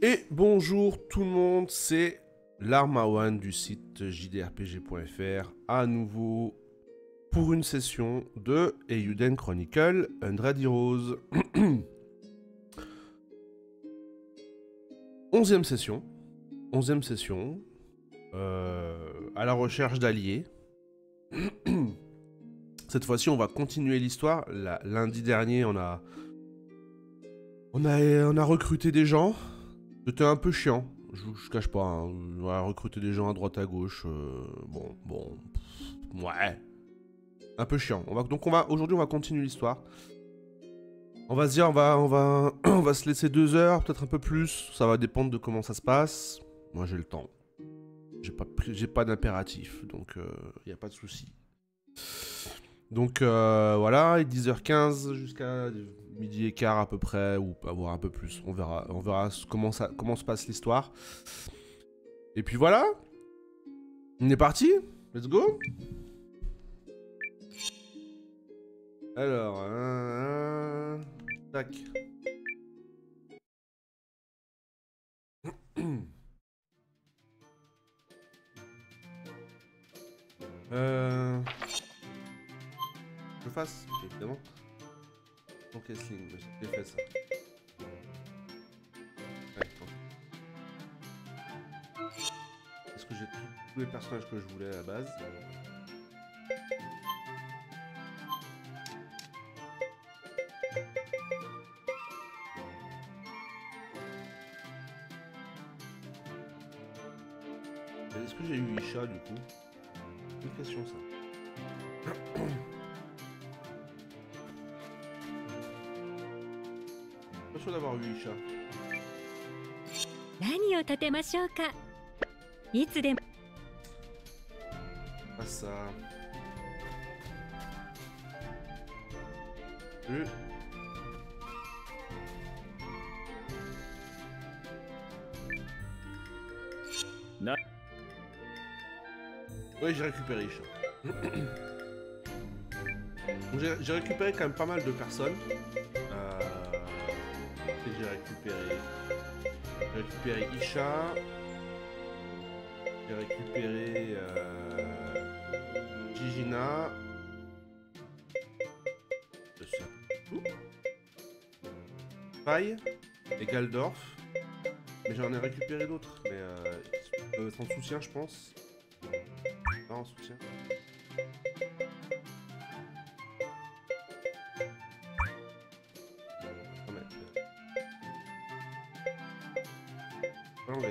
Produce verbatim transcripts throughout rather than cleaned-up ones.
Et bonjour tout le monde, c'est l'Armawan du site j d r p g point f r, à nouveau pour une session de Eiyuden Chronicle cent Heroes. Onzième session, onzième session, euh, à la recherche d'alliés. Cette fois-ci, on va continuer l'histoire. Lundi dernier, on a, on a, on a recruté des gens. C'était un peu chiant, je, je cache pas. Hein. On a recruté des gens à droite à gauche. Euh, bon, bon, pff, ouais, un peu chiant. On va, donc on va, aujourd'hui, on va continuer l'histoire. On va se dire, on va, on va, on va se laisser deux heures, peut-être un peu plus. Ça va dépendre de comment ça se passe. Moi, j'ai le temps. J'ai pas, j'ai pas d'impératif, donc il euh, n'y a pas de souci. Donc euh, voilà, dix heures quinze jusqu'à midi et quart à peu près, ou voire un peu plus. On verra, on verra comment, ça, comment se passe l'histoire. Et puis voilà, on est parti. Let's go. Alors, un, un, tac. euh... Je fasse, évidemment. Ok, Sling, j'ai fait ça. Ouais, est-ce que j'ai tous les personnages que je voulais à la base? Est-ce que j'ai eu Isha du coup? C'est une question ça. Pas sûr d'avoir eu Isha. 何を立てましょうか。いつでも。 Pas ça. Euh. Na. Ouais, j'ai récupéré Isha. J'ai récupéré quand même pas mal de personnes. Euh... J'ai récupéré... J'ai récupéré Isha. J'ai récupéré... Euh... Gigina. Faille. Et Galdorf. Mais j'en ai récupéré d'autres. Mais euh... ils peuvent être en soutien, je pense. Pas en soutien. Enlever.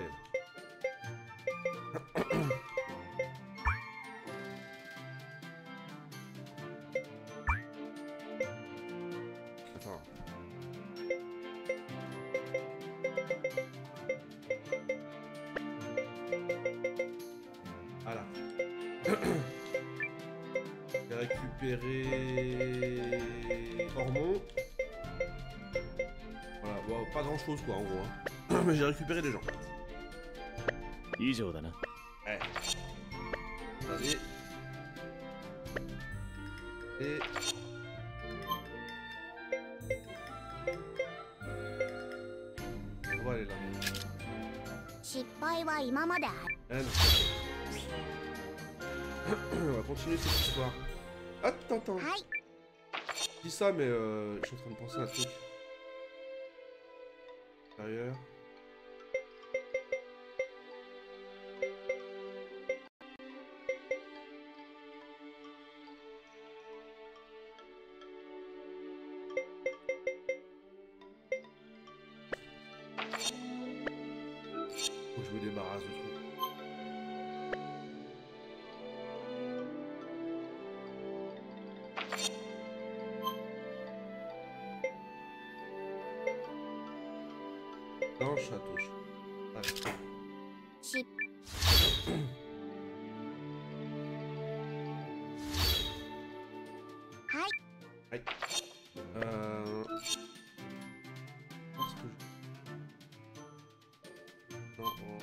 Attends. Voilà. J'ai récupéré Ormond. Voilà, bon, pas grand chose quoi en gros. Hein. Mais j'ai récupéré des gens. Ouais. Allez. Et... On va aller là. Elle. On va continuer cette histoire. Attends, attends. Je dis ça, mais euh, je suis en train de penser à un truc. Intérieur. Faut que je me débarrasse du truc. Dans le château. Allez. Aïe. Euh... Parce que je... Non, oh.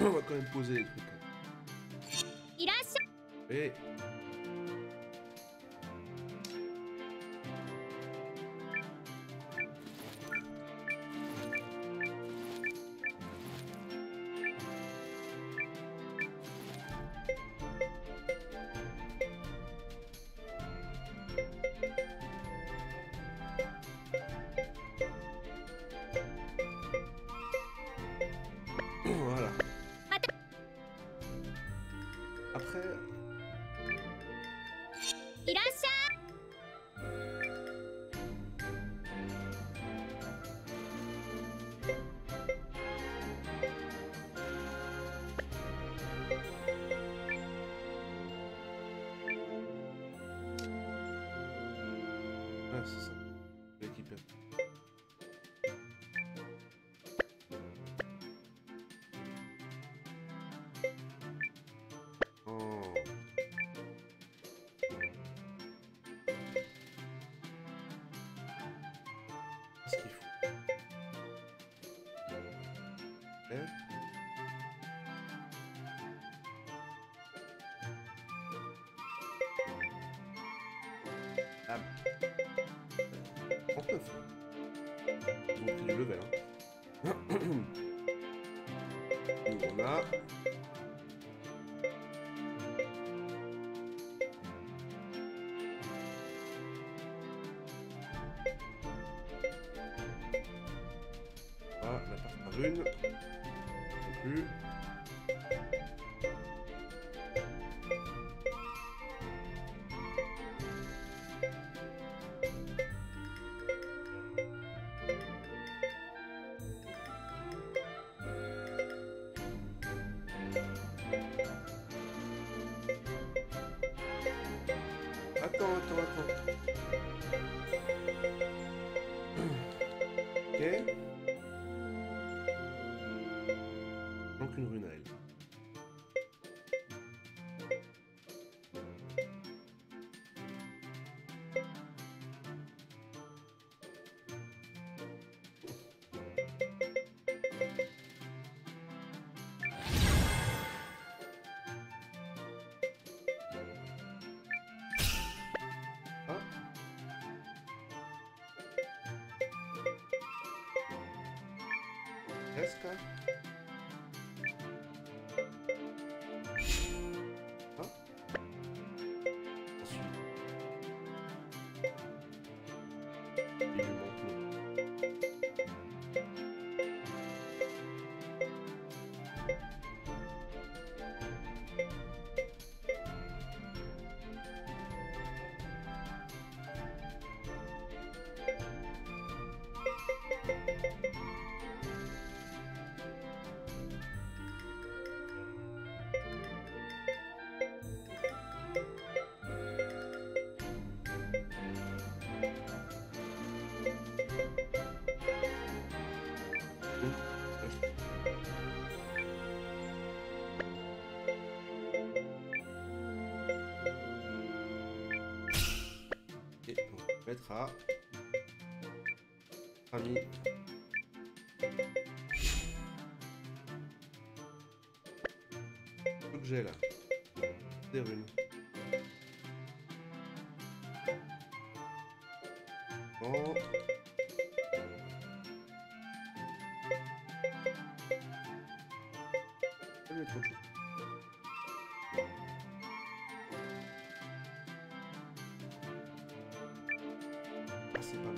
On va quand même poser les trucs. Et... Voilà. Après... Ah, c'est ça. L'équipe. Oh. Qu'est-ce qu'il faut? Eh? Ah. trente-neuf. Ils ont pris du level, hein. Nous, on a... Ah, la part par une. Non plus. Attends, attends, attends. Ok. Donc une rune à elle. Ah. Presque. Ah. Ensuite. Il lui manque le... Et on va mettre à... Ami. Ce que j'ai là. Des runes. Bon. Il y a trop de choses. Ah, c'est pas mal.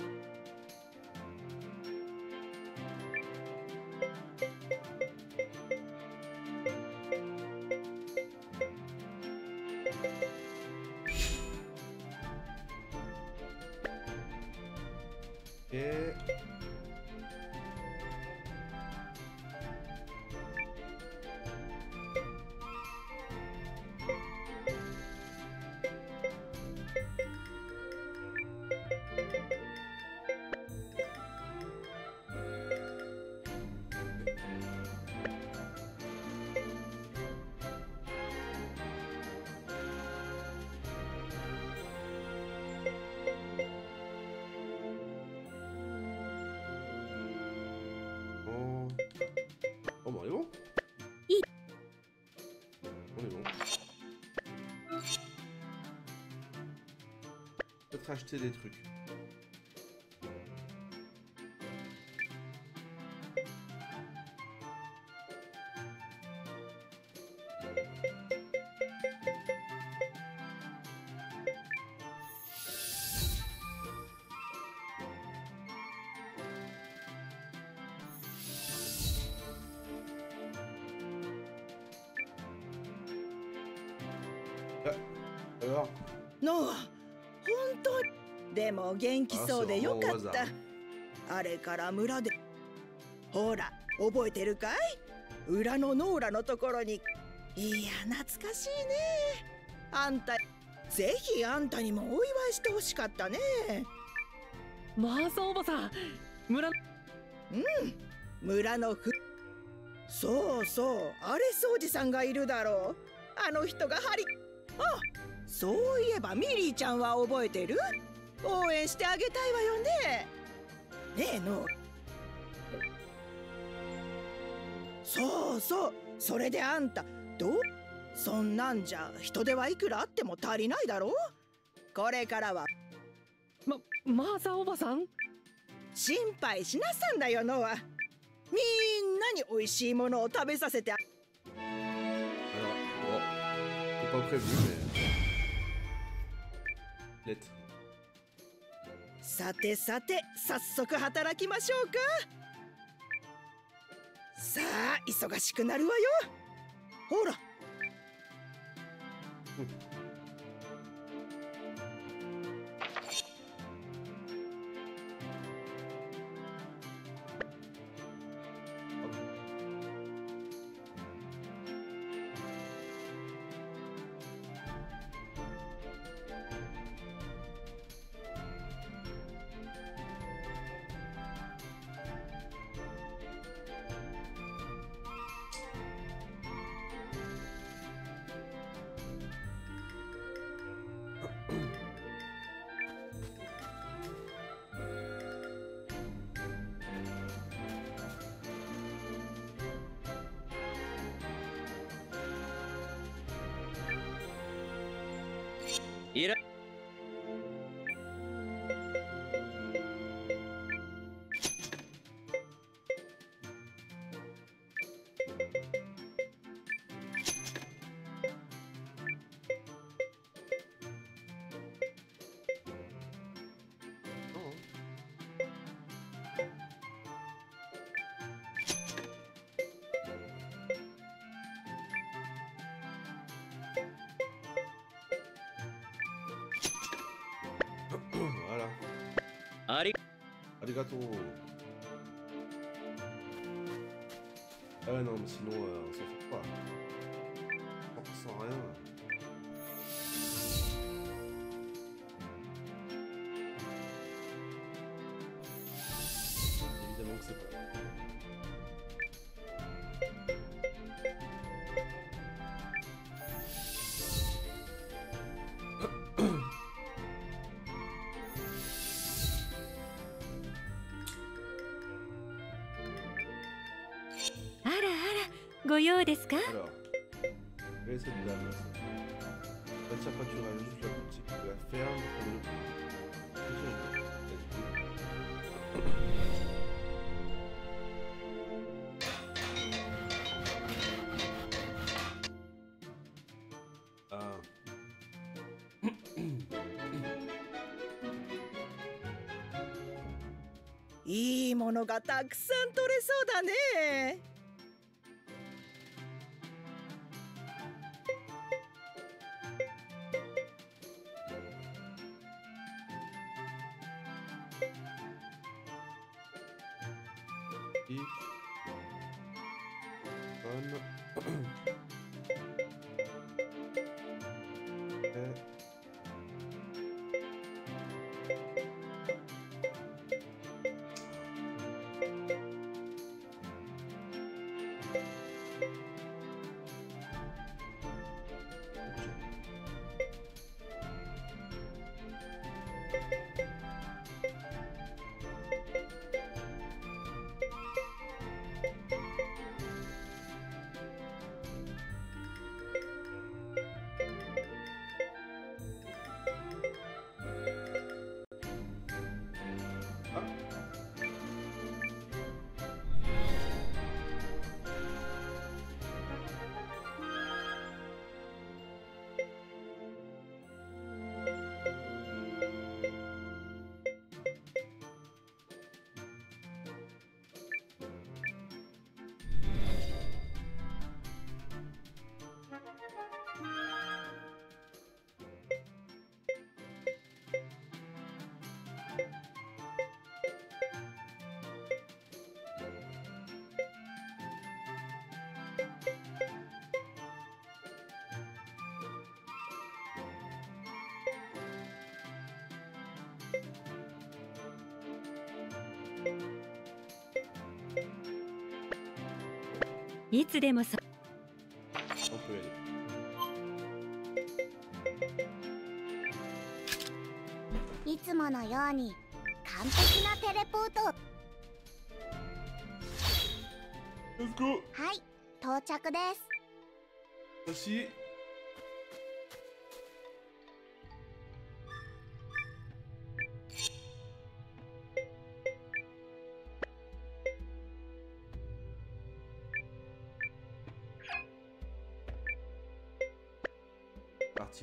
Et... c'est bon. Peut-être acheter des trucs. Alors ノア、本当に。でも元気そうでよかった。あれから村で。ほら、覚えてるかい？裏のノーラのところに。いや、懐かしいね。あんた、ぜひあんたにもお祝いしてほしかったね。 マーサおばさん、村。 うん、村のふ。そうそう、あれ掃除さんがいるだろう。あの人がハリ。あ、そういえばミリーちゃんは覚えてる？応援してあげたいわよね。ねえの。そうそう、それであんたどう？そんなんじゃ人手はいくらあっても足りないだろう。これからはま、マーサおばさん、 心配しなさんだよノア。みんなに美味しいものを食べさせて。 Alors, bon, c'est pas prévu, mais... Lettre. さてさて、早速働きましょうか。さあ、忙しくなるわよ。ほら。 いら。 Voilà. あり。 ありがとう。Ah ouais, non, mais sinon, euh, on s'en fout pas. On ressent rien. Évidemment que c'est pas. Alors, et cette dame, ça. Matière pâturage, juste la boutique de la ferme, comme le... Ah. いいものがたくさん取れそうだね。 いつでもそ On peut y aller. いつものように完璧なテレポート。 Let's go. はい、到着です。 Merci. Parti.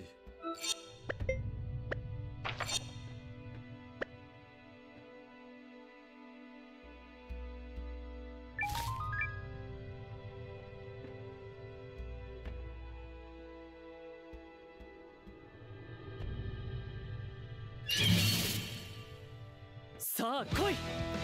Ça, koi.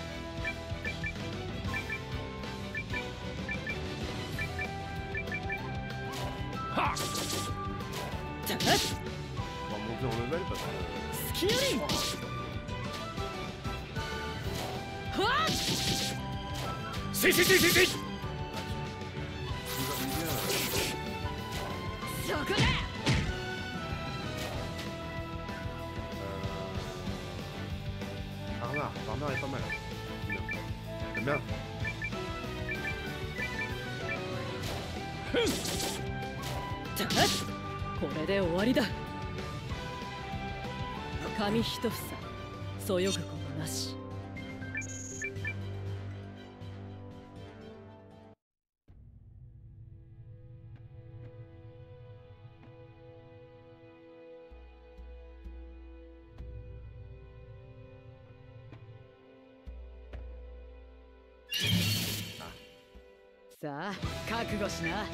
はっ On va monter en level parce que... スキリンはっしししししそこだ Bernard, Bernard est pas mal. J'aime bien. J'aime bien. これで終わりだ。紙一房そよぐことなし。さあ覚悟しな。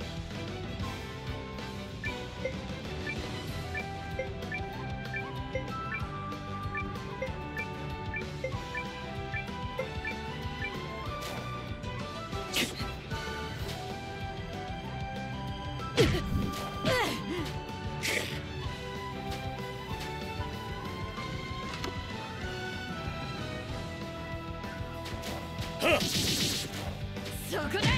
そこだ。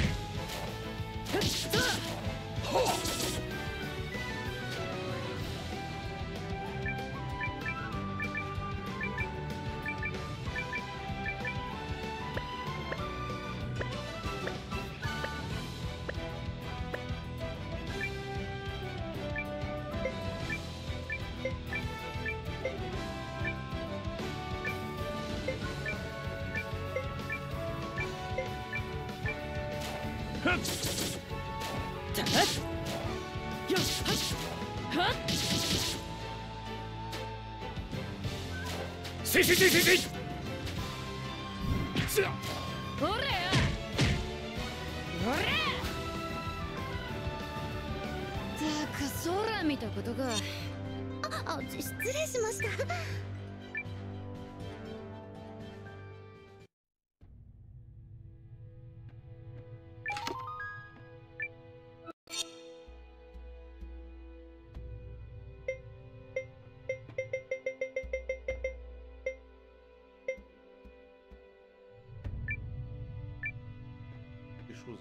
しししししおれおれたく空見たことか。あ、あ、失礼しました。 Des choses.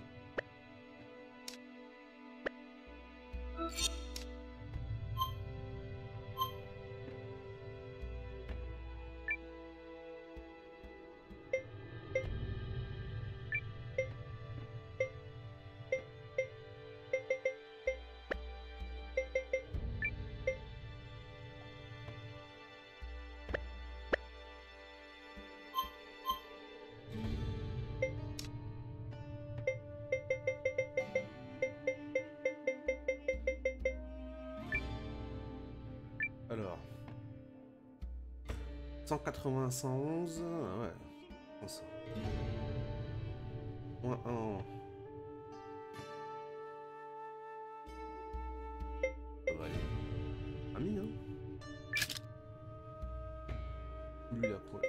Alors. cent quatre-vingts, cent onze. Ah ouais. Comment ça? Moins un. Ça va aller. Ami, hein? Lui, la pointe.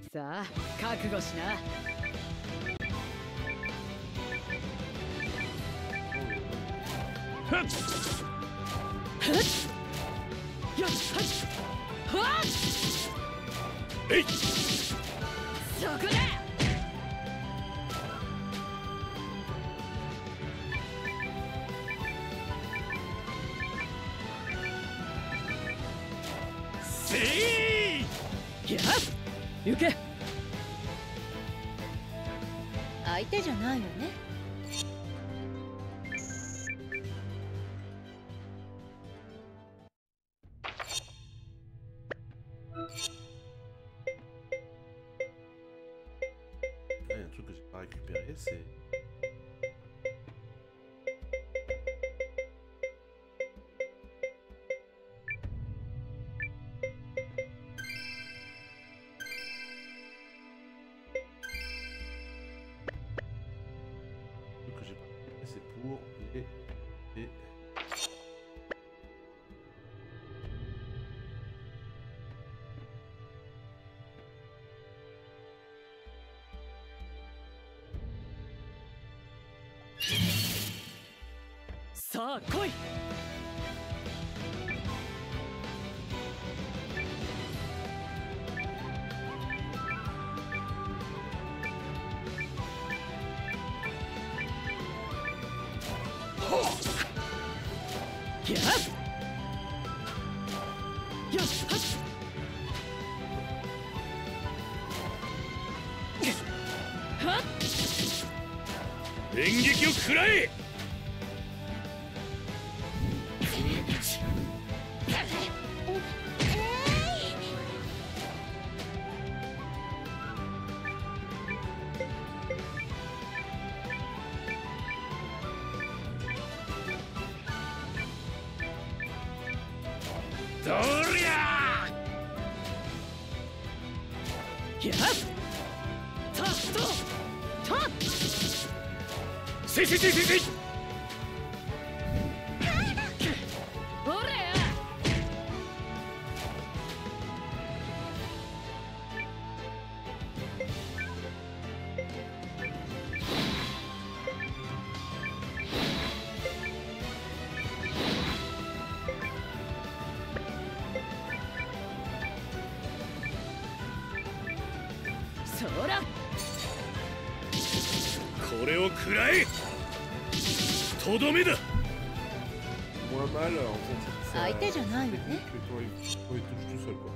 さあ覚悟しな。 はっよっはっえいそこだ。 せいやっ行け。 相手じゃないよね。 Il y a un truc que j'ai pas récupéré, c'est. Le truc que j'ai pas récupéré, c'est pour les. les... さあ来い。やっよっはっはっ電撃を食らえ。どりゃやったっとたっせいせいせいせいせいおれそらこれを食らえ。とどめだ。 Moins mal, en fait, c'est Ah, il était jeune, hein, technique il est. que quand il, quand il touche tout seul, quoi.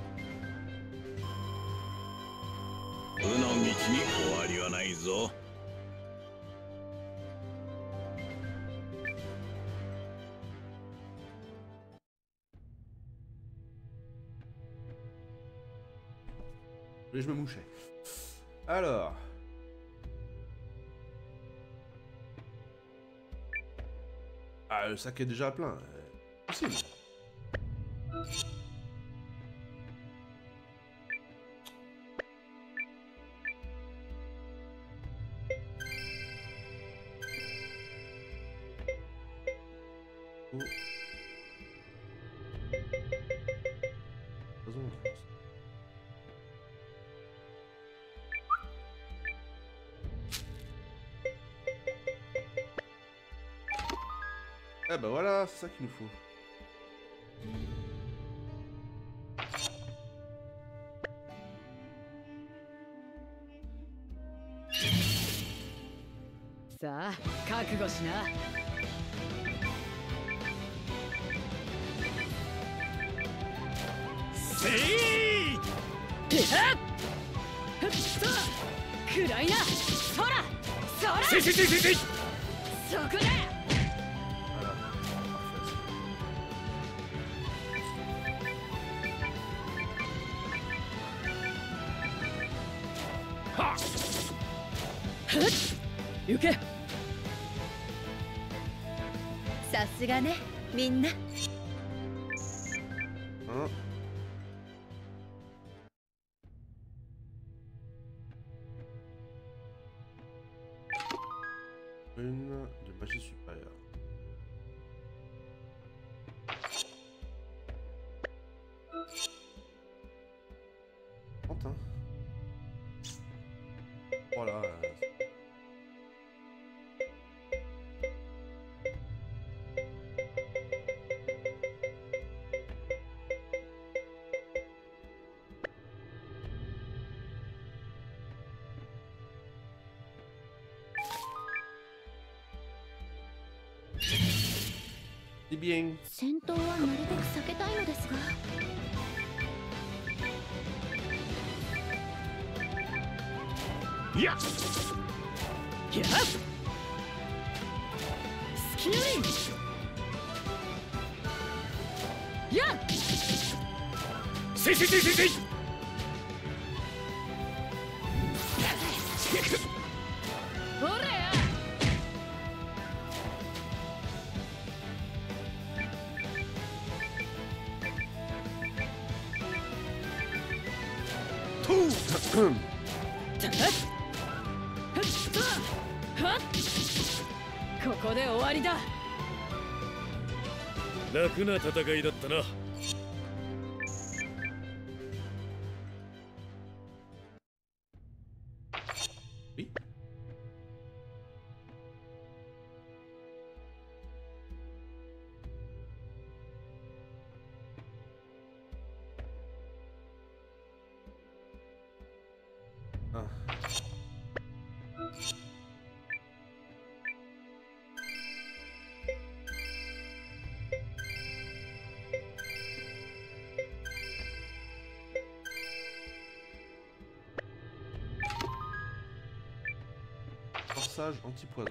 無の道に終わりはないぞ。 Mais je me mouchais. Alors. Ah, le sac est déjà plein. Euh, possible. Oh. Raison, en France. Ah bah voilà, c'est ça qu'il nous faut. さあ覚悟しな。 せいやっふっと暗いな。そらそらせいせいせいせいせいそこだ。 Voilà. Parfait. はっふっ行け。 さすがねみんな。 Un. Une de magie supérieure. trente, hein. C'est bien. 戦闘はなるべく避けたいのですが。 いや。いや。スキルイン。や。せいせいせいせいせい。 ほれや。 ここで終わりだ。 楽な戦いだったな。 Oui. Ah. Forçage anti-poison.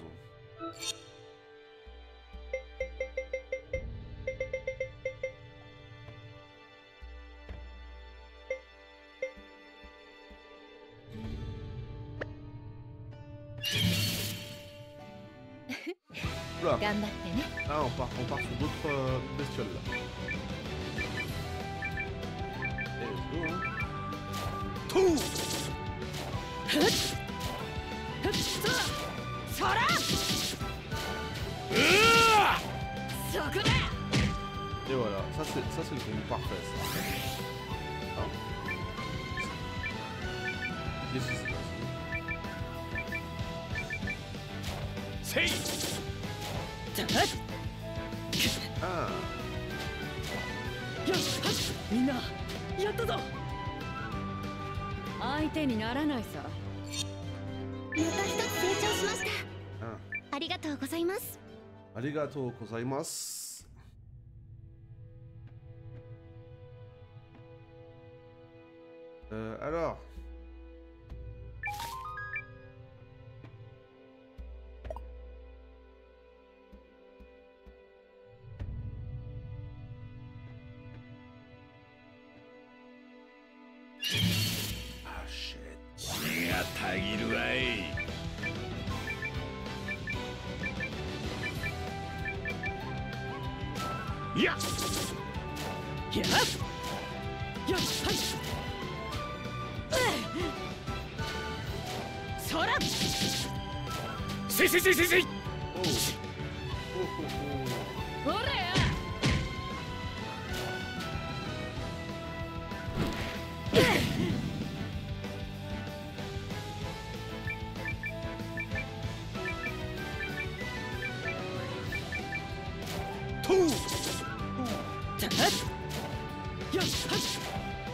Oula. 頑張ってね。 Ah, on part, on part sur d'autres euh, bestioles là. Eh, let's go, hein. Tout. そら。そこだ。 Et voilà, ça c'est ça c'est le combo parfait ça. Ah. Qu'est-ce qui se passe? せい。 Ah. よし、みんなやったぞ。相手にならないさ。 また一つ成長しました。 Ah. ありがとうございます。 Arigatou gozaimasu. Euh, alors. Ah shit. 血がたぎるわい。いや。 やっ。よし、はい。そら。 せいせいせいせいせい。 Oh. Oh, oh, oh. ほれや。 Tout. よし、はい。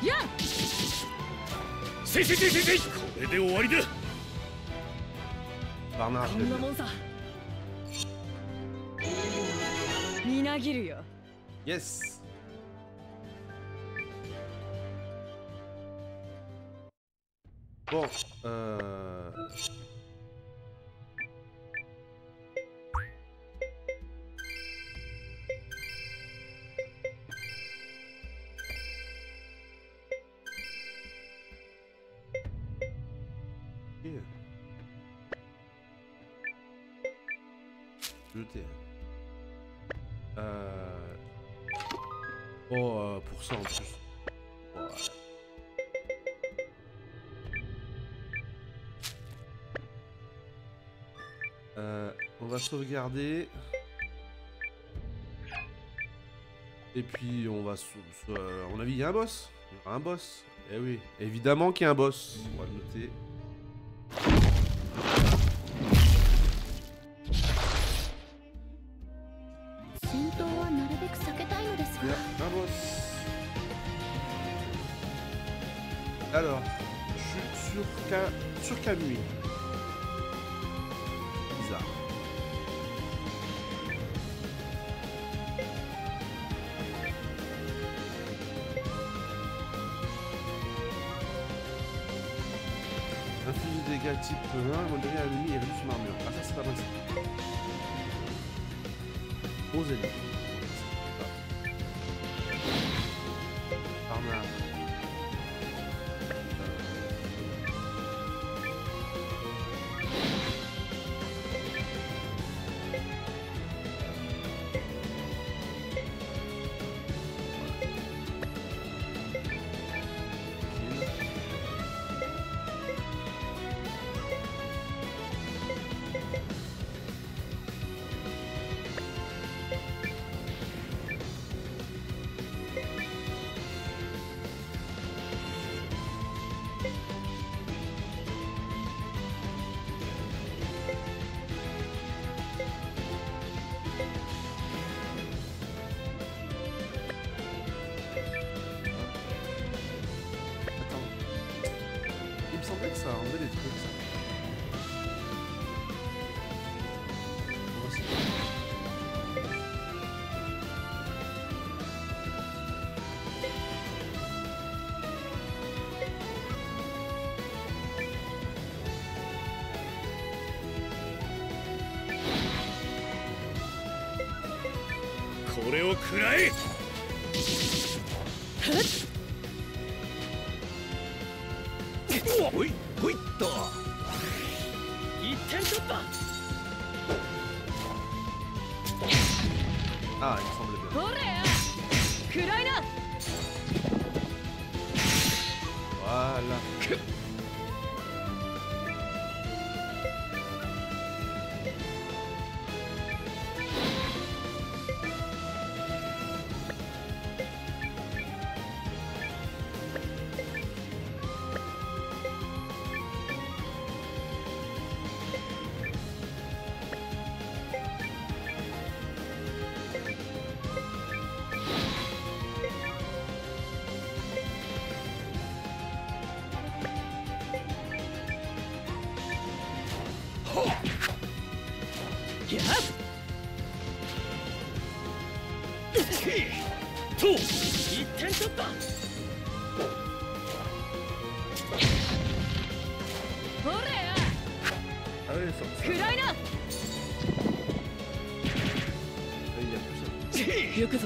や。 せいせいせいせいせい。これで終わりだ。 Barnard, こんなもんさ。みなぎるよ。 yes. Bon, euh... Yeah. Jeter. Euh... Oh, euh, pour ça en plus. Ouais. Euh, on va sauvegarder. Et puis on va... Euh, à mon avis, il y a un boss. Il y aura un boss. Eh oui, évidemment qu'il y a un boss. On va le noter. Il y a un boss. Alors, je suis sur qu'un sur Kamui. Bizarre. Inflige des dégâts type un, modéré à l'ennemi et réduit son armure. Ah, ça c'est pas mal ça. Aux ennemis. Arme à... Ça a enlevé des trucs, ça. On va essayer. これを食らえ。ほいほいっと一点突破。 Ah, il me semblait bien. ほれや食らいな。 Voilà. 一点突破。 ほれや Ah oui, ça, ça. 食らいな。 Ah, il y a plus ça. 行くぞ。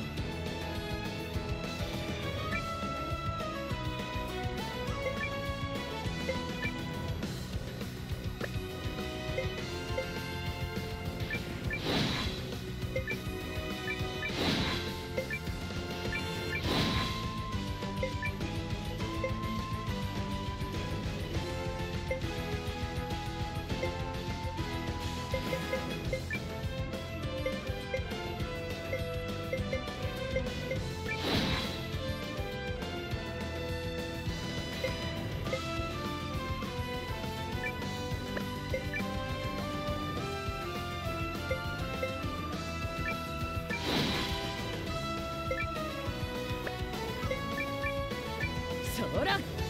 そら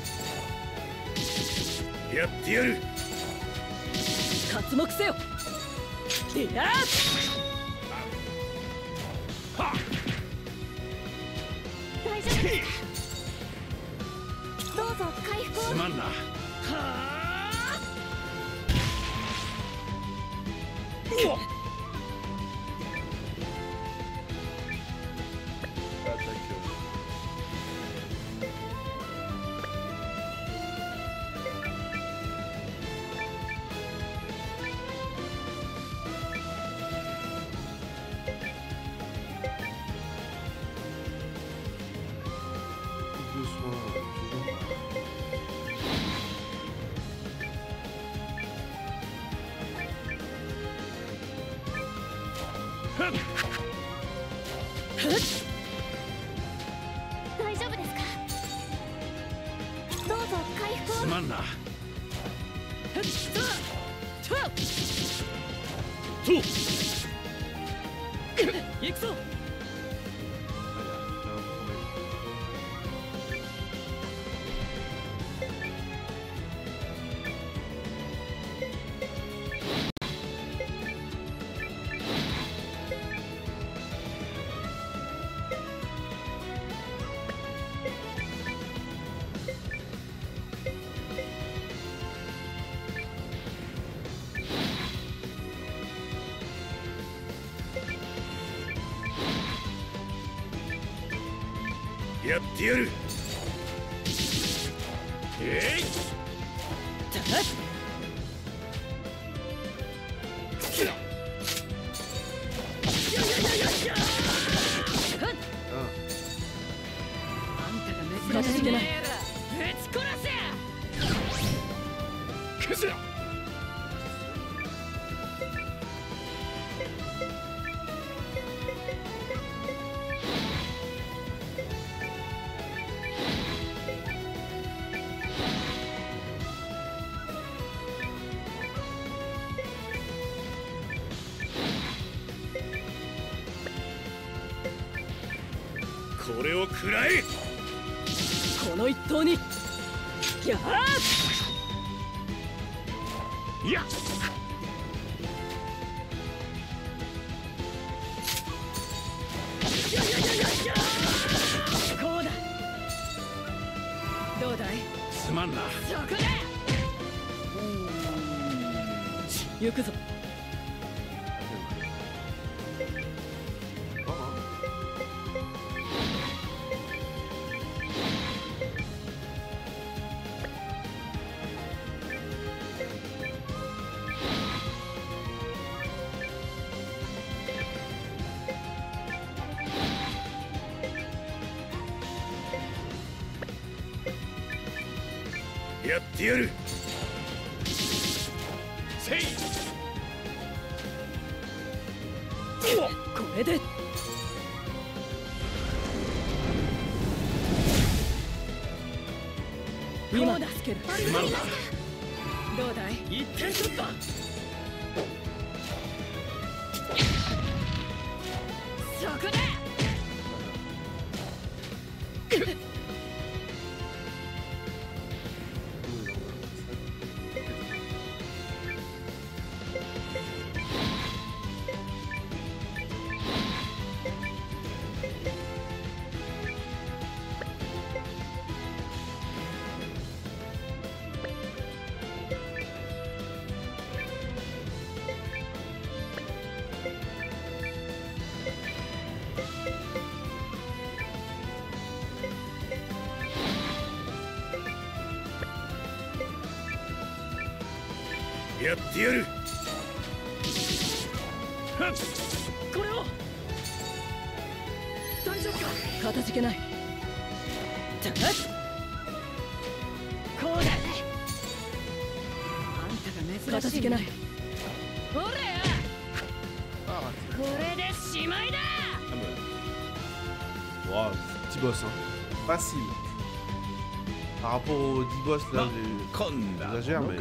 やってやる。 刮目せよ。いや大丈夫ですか。どうぞ回復を。 すまんな。うわっ。 大丈夫ですか。どうぞ回復を。 すまんな。と行くぞ。 Plus やってやる。えい。 かたじけない。ぶち殺せ。 消せ。これを食らえ。 この一投に。やあ。 いや。 こうだ。どうだい。 すまんな。 そこで。行くぞ。 やってやる。せい。 これで。今助ける。 すまんな。 どうだい。 一点ショット。 そこで。 やってやる。 これを。大丈夫か。かたじけない。こうだ。あんたが珍しい。かたじけない。ほれや。これでしまいだ。 Wow, petit boss, hein. Facile. Par rapport aux dix boss là, j'exagère, mais.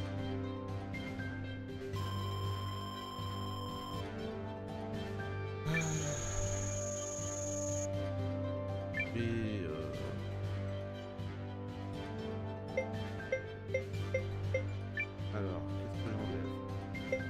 Et euh... alors, qu'est-ce que j'enlève?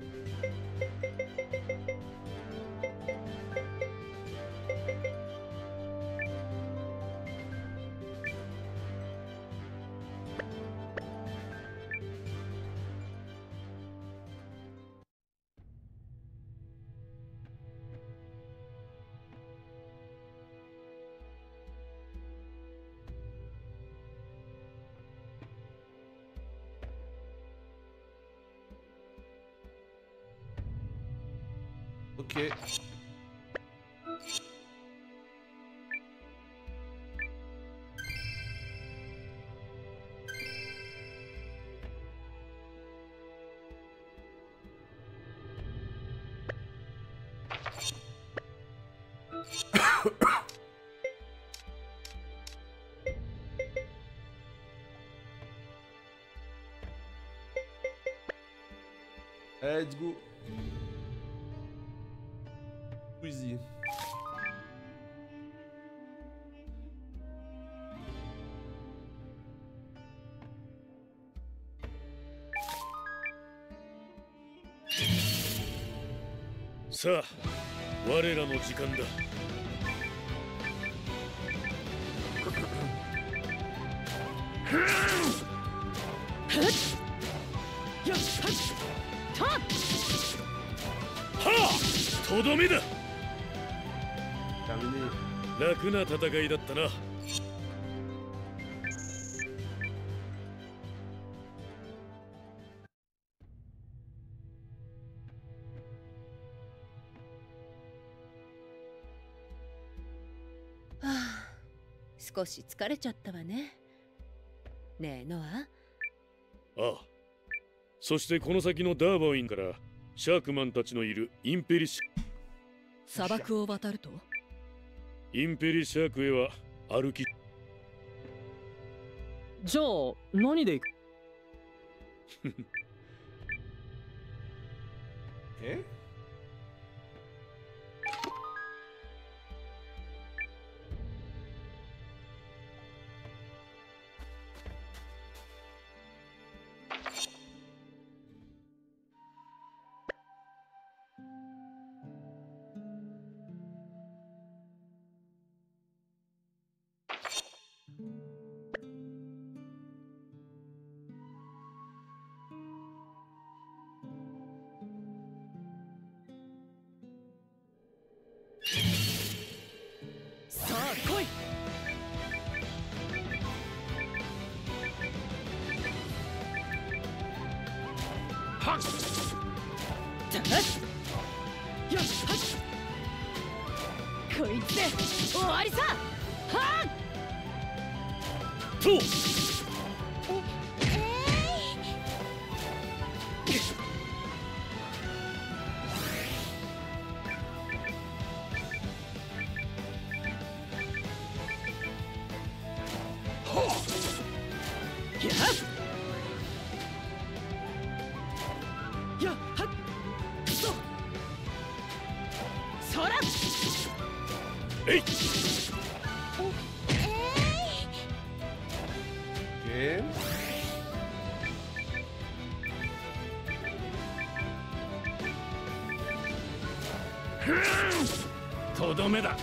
Ok. Let's go. Easy. さあ、我らの時間だ。はあ、とどめだ。 Terminé. 楽な戦いだったな。 はあ、少し疲れちゃったわね。ねえノア。 ああ。そしてこの先のダーバウィンからシャークマンたちのいるインペリシ砂漠を渡るとインペリシャークへは歩き。 じゃあ何で行く？ え？ さあ来い。 はっじゃあよっはっこいつで終わりさ。はっとやっやっはっそそらえい。 えとどめだ。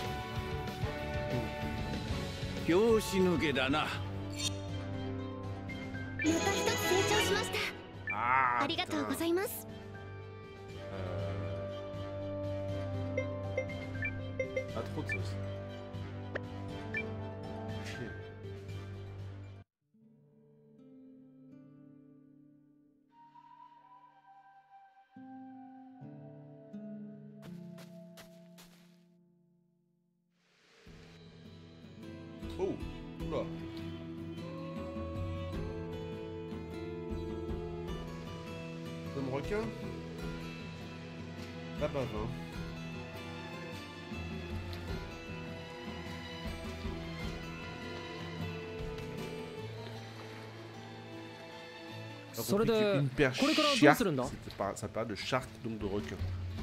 拍子抜けだな。 また一つ成長しました。 あありがとうございます。 あ、trop de sauce. Chier. Oh, oula. Homme requin. La bavin. J'ai それ compris で qu'une paire これからどう shark, するんだ？ c'était pas- ça parle de shark, donc de requin.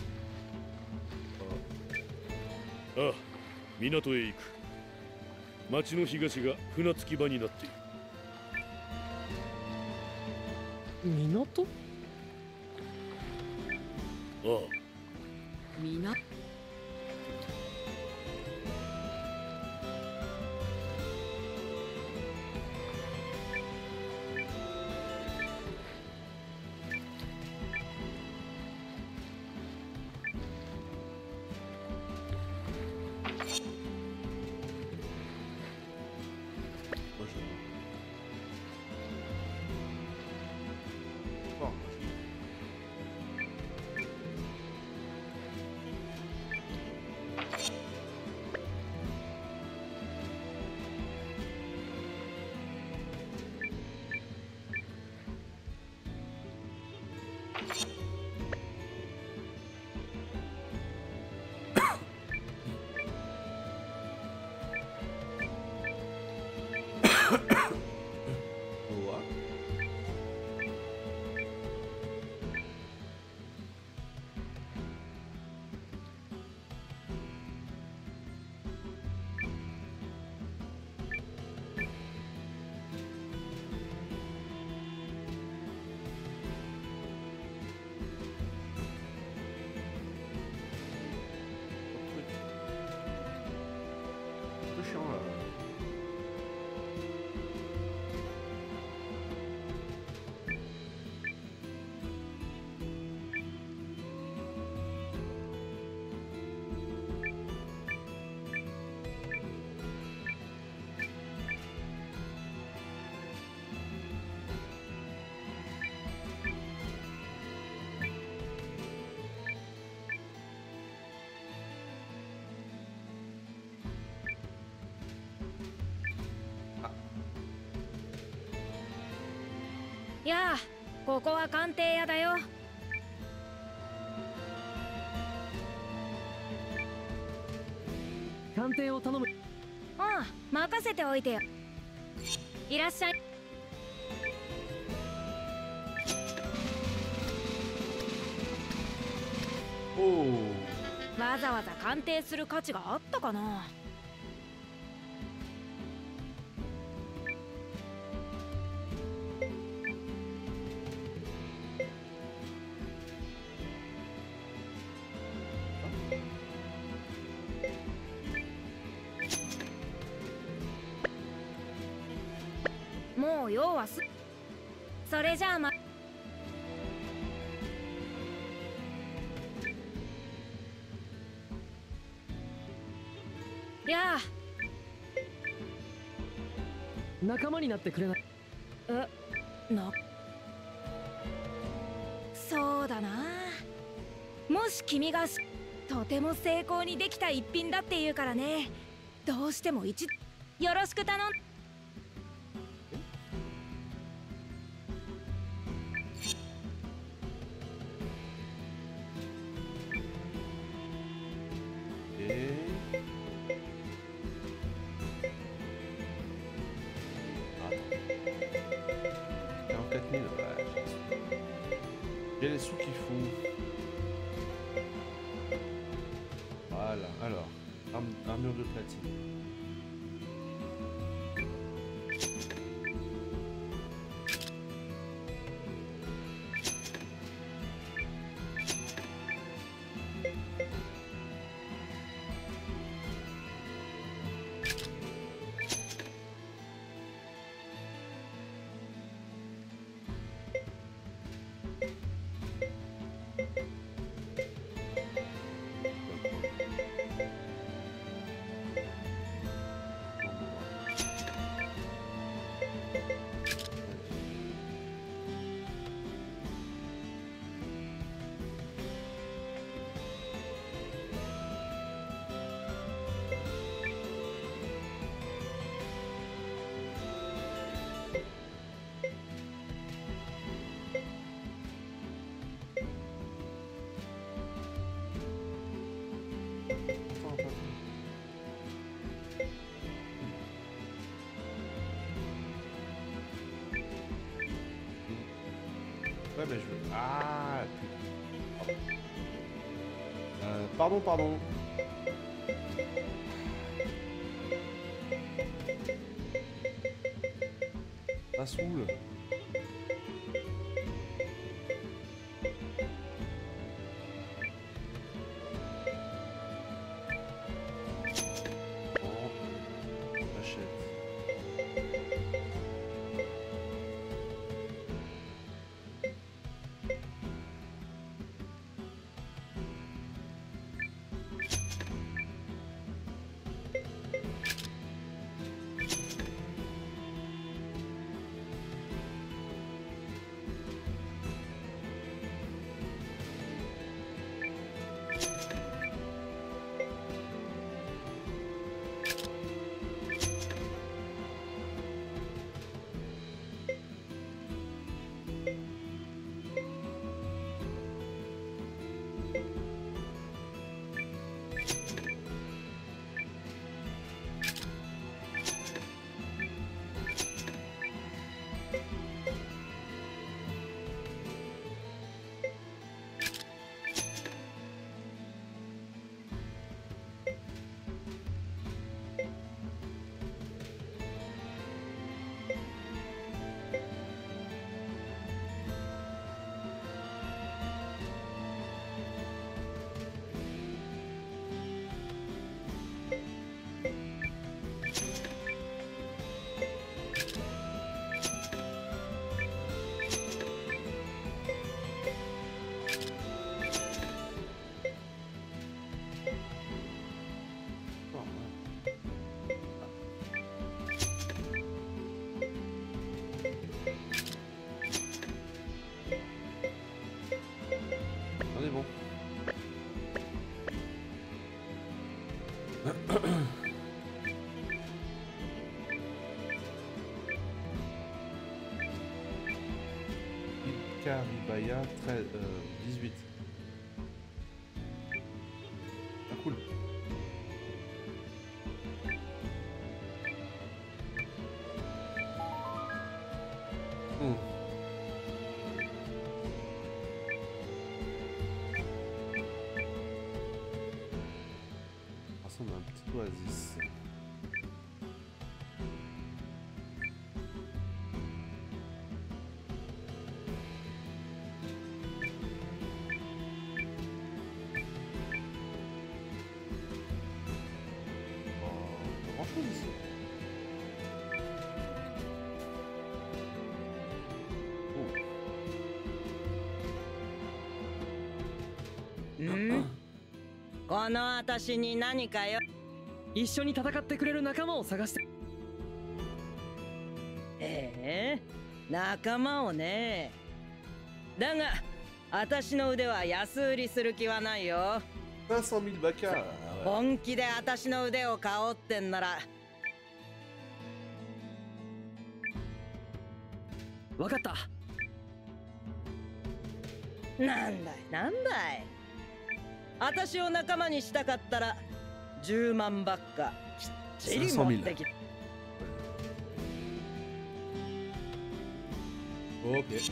ああ、港へ行く。町の東が船着き場になっている。 港？ ああ、 みなやあ、ここは鑑定屋だよ。 鑑定を頼む。 ああ、任せておいてよ。いらっしゃい。 おお。 わざわざ鑑定する価値があったかな。もう用はす。それじゃあま。やあ、 仲間になってくれない？ え、な。そうだな。もし君がしとても成功にできた一品だっていうからね。どうしても一よろしく頼ん。 J'ai les sous qu'il faut. Voilà, alors, arme, armure de platine. Ouais, mais je veux. Ah, putain. Euh, pardon, pardon. Ça saoule. Bon, j'achète. Bakar, Ribaya, treize, euh, dix-huit. Ah cool. Hmm. Ça ressemble à un petit oasis. ん？この私に何かよ。 一緒に戦ってくれる仲間を探して。 ええ、仲間をね。だが私の腕は安売りする気はないよ。 cinq cent mille Bakar. 本気で私の腕を買おうってんなら。 わかった。 なんだいなんだい。私を仲間にしたかったらじゅうまんばっかきっちり持ってきて。 オーケー。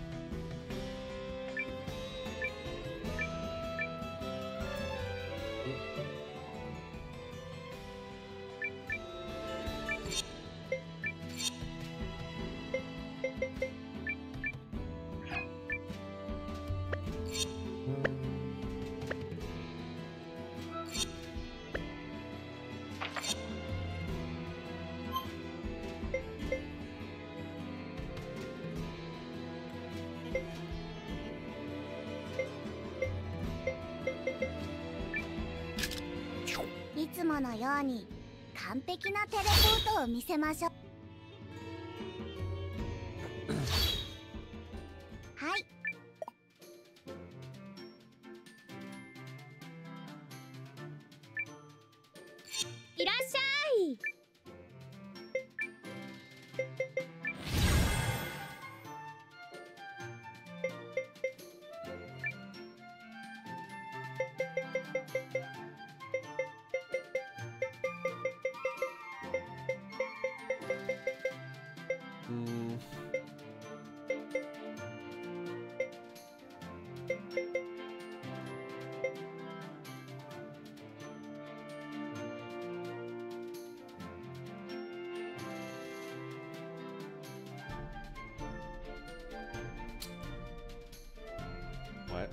いつものように完璧なテレポートを見せましょう。はい。いらっしゃい。 Hmm. Ouais.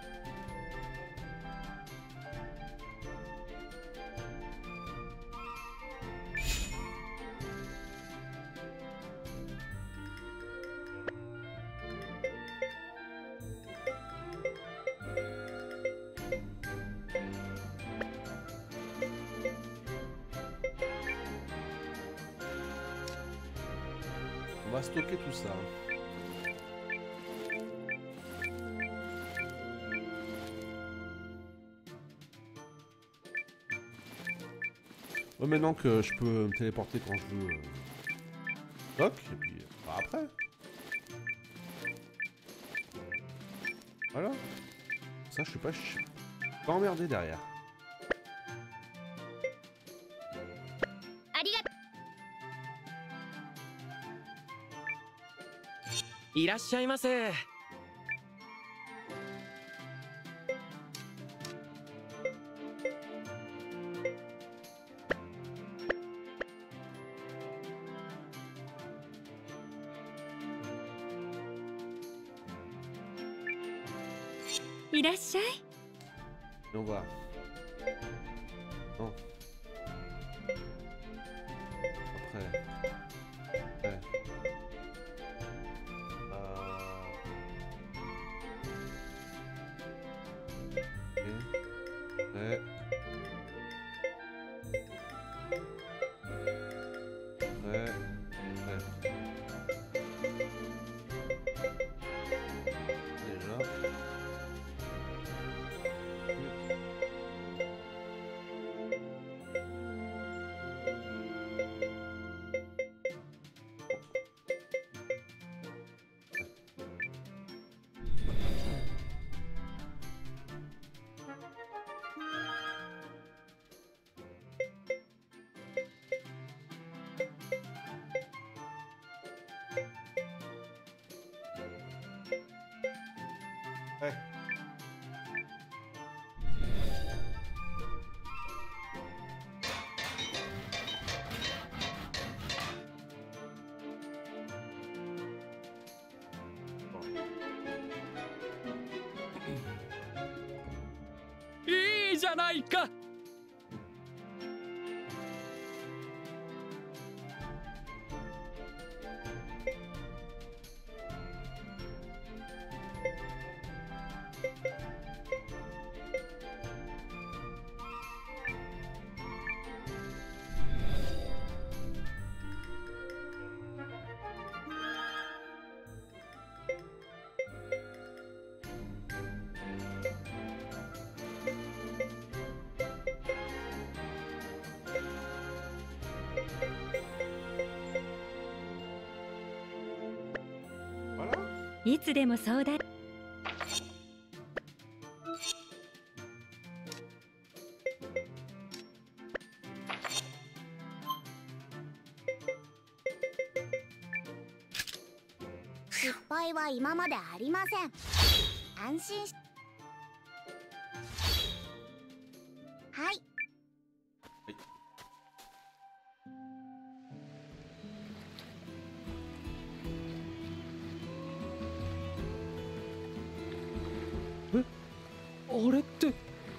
On va stocker tout ça. Ouais, maintenant que je peux me téléporter quand je veux, euh, stock, et puis bah, après. Voilà. Ça, je sais pas, je suis pas emmerdé derrière. ありがとう。 いらっしゃいませ。 いらっしゃい。 Et on va. Non. Après. Après. Euh... Et... Ouais. Ouais. Déjà. Ouais. いいじゃないか。 いつでもそうだ。 失敗は今までありません。安心し。はい。 あれって。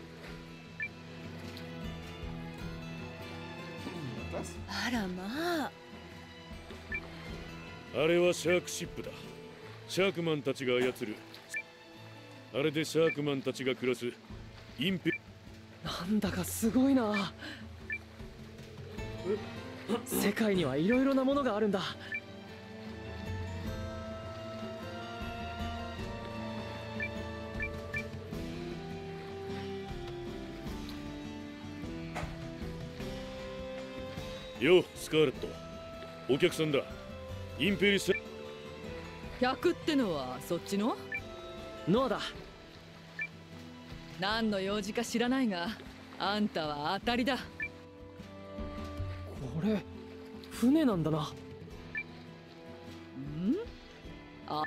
あらまあ。 あれはシャークシップだ。シャークマンたちが操る。あれでシャークマンたちが暮らすインペ。 なんだかすごいな。世界にはいろいろなものがあるんだ。 よ、スカーレット。お客さんだ。インペリス。 客ってのはそっちの？ ノアだ。 何の用事か知らないが、あんたは当たりだ。 これ船なんだな。 ん？あ、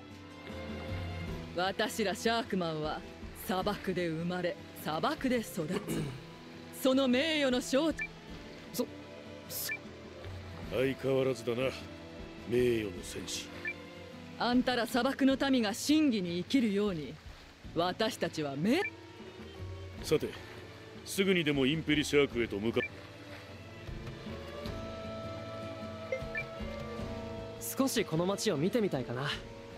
私らシャークマンは砂漠で生まれ砂漠で育つ。その名誉の象徴。 そ相変わらずだな、名誉の戦士。 あんたら砂漠の民が真偽に生きるように、私たちはめ。 さて、すぐにでもインペリシャークへと向かう。 少しこの街を見てみたいかな。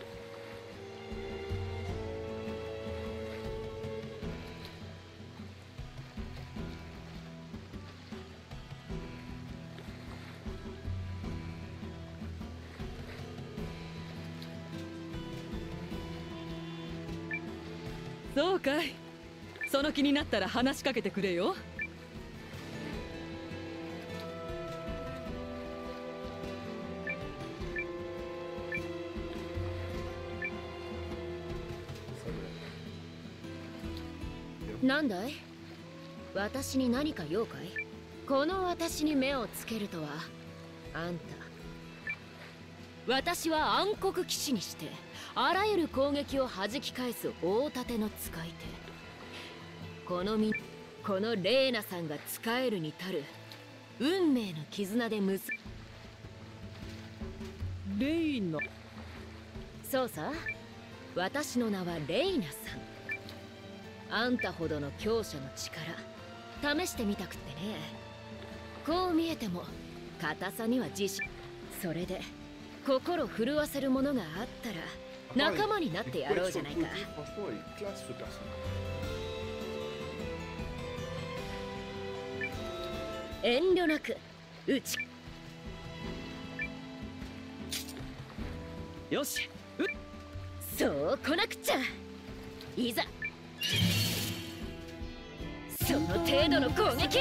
そうかい。その気になったら話しかけてくれよ。 なんだい？私に何か用かい？この私に目をつけるとは。あんた、私は暗黒騎士にしてあらゆる攻撃を弾き返す大盾の使い手。このみこのレーナさんが使えるに足る運命の絆で結。 レイナ。 そうさ、私の名はレイナさん。あんたほどの強者の力試してみたくってね。こう見えても硬さには自信。それで心震わせるものがあったら仲間になってやろうじゃないか。遠慮なく打ち。 よし、 うっ、そう来なくちゃ。いざ。その程度の攻撃。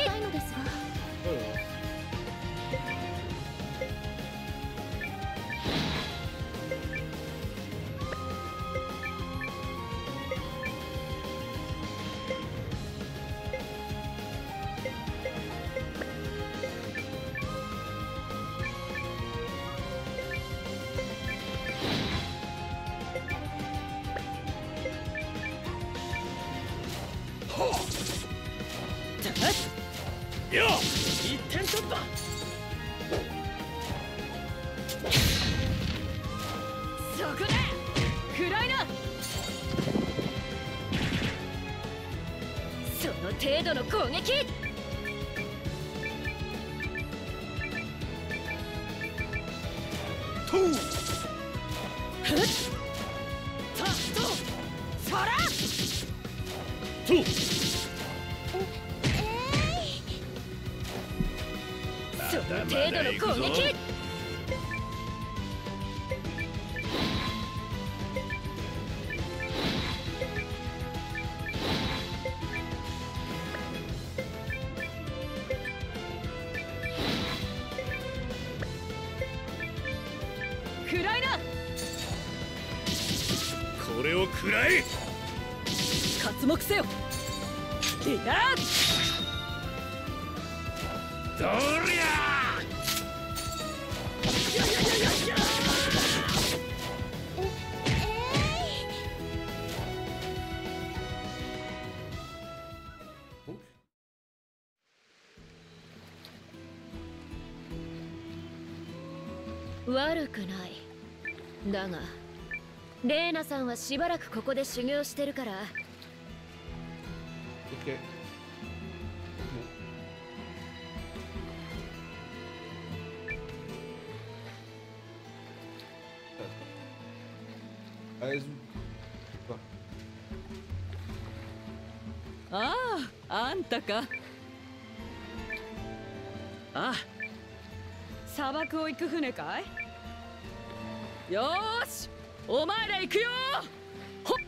よっ一点突破。 そこだ。 食らいな。その程度の攻撃。 トゥふっさっとそらとその程度の攻撃。食らいな。 これを食らい。 刮目せよ。いやどりゃ悪くない。だがレーナさんはしばらくここで修行してるから。 OK。Allez-y. ああ、あんたか。ああ、砂漠を行く船かい。よーし、お前ら行くよー。ほっ。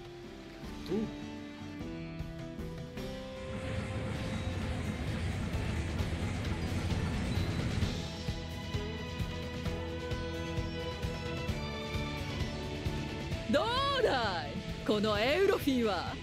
どうだい、このエウロフィンは。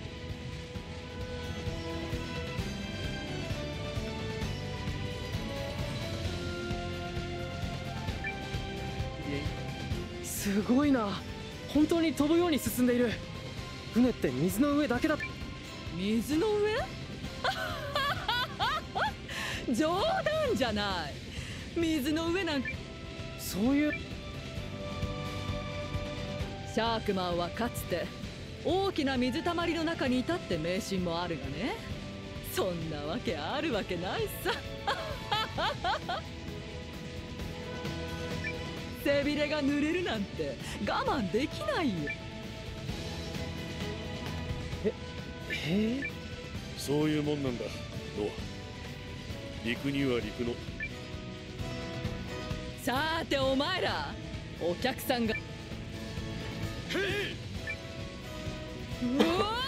すごいな。本当に飛ぶように進んでいる。船って水の上だけだ。 水の上冗談じゃない。水の上なんか。 そういう。 シャークマンはかつて大きな水たまりの中にいたって迷信もあるがね。そんなわけあるわけないさ。背びれが濡れるなんて我慢できないよ。 え、へえ。 そういうもんなんだノア。陸には陸の。 さーてお前ら、お客さんが。うわー！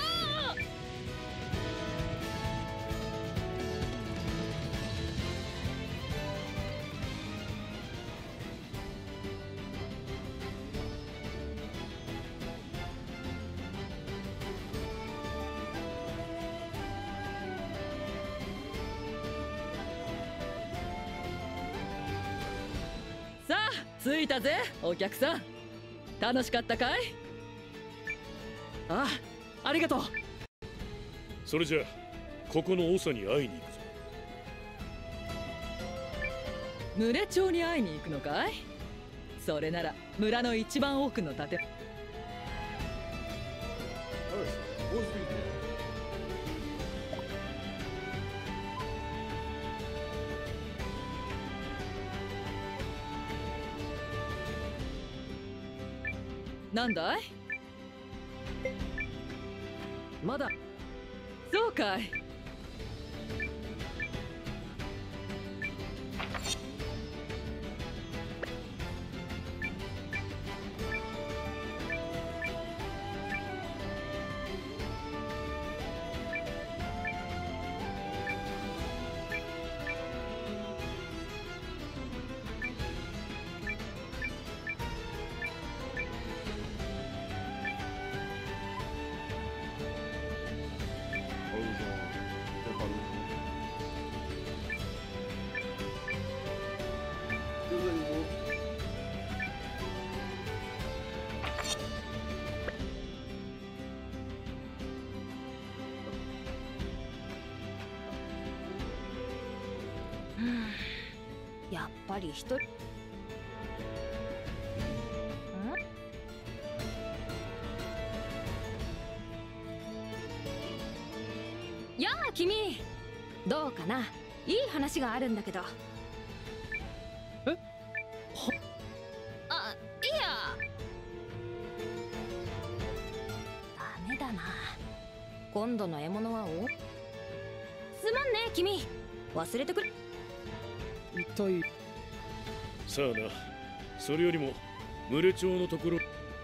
さあ着いたぜお客さん。楽しかったかい？ ああ、ありがとう。 それじゃあここの長に会いに行くぞ。 濡れ町に会いに行くのかい？それなら村の一番奥の建なんだい？ まだ。 そうかい。 ぱり一人。ん？やあ君、どうかな。いい話があるんだけど。 え？はあ、いやダメだな。今度の獲物はおすまんね君、忘れてくれ。 一体。 さあな、それよりも群れ町のところ。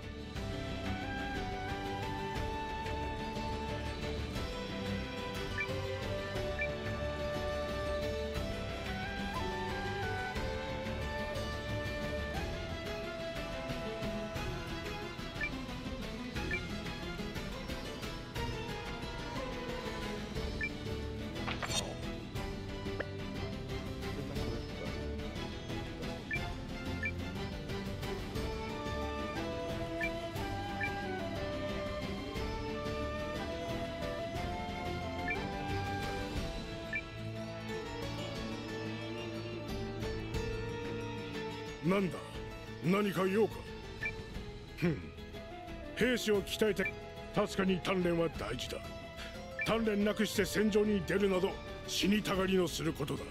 なんだ、何か用か。ふん、兵士を鍛えて。確かに鍛錬は大事だ。鍛錬なくして戦場に出るなど死にたがりのすることだ。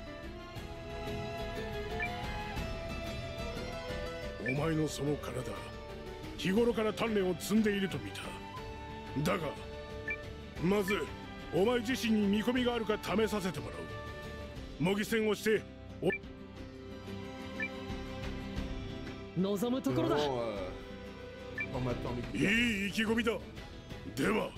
お前のその体、日頃から鍛錬を積んでいると見た。だがまずお前自身に見込みがあるか試させてもらう。模擬戦をして望むところだ。 いい意気込みだ。では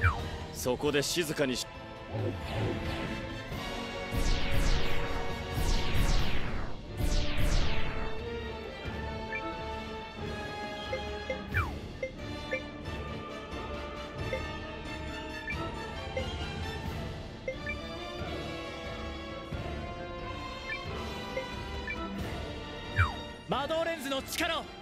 そこで静かにし。 魔導レンズの力を。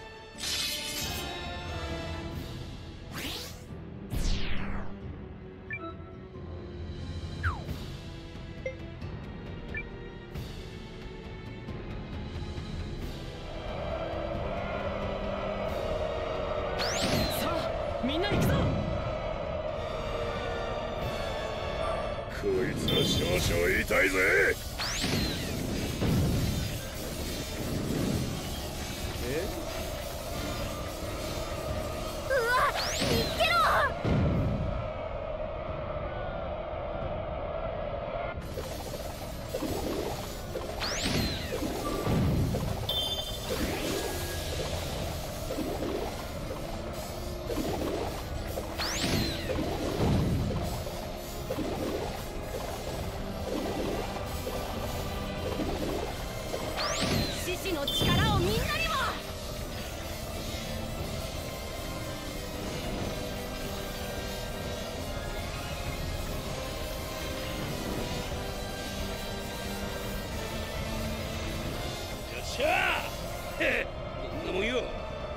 みんな行くぞ。 こいつは少々痛いぜ。 え？うわ、見つけろ。 獅子の力をみんなにも。 よっしゃー。へっ、どんなもんよ。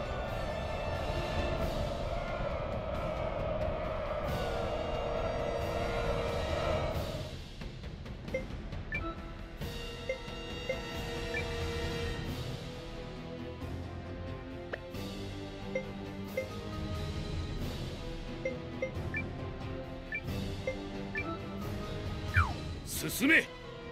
進め。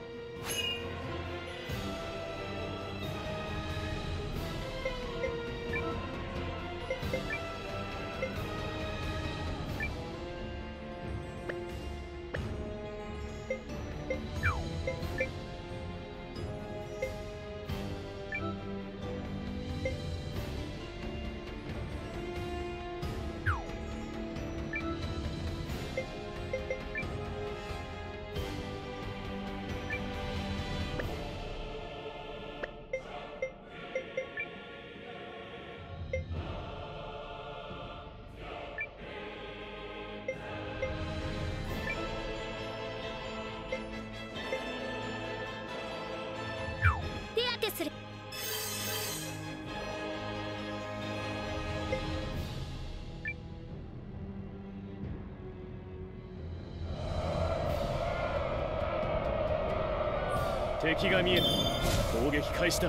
手当てする。 敵が見えた。攻撃開始だ。 ど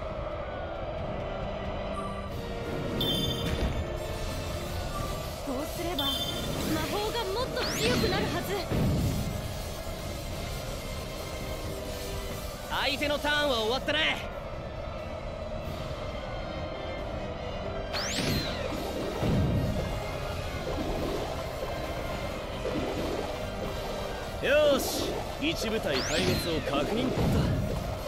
うすれば魔法がもっと強くなるはず。 相手のターンは終わったね。 よーし、一部隊壊滅を確認だ。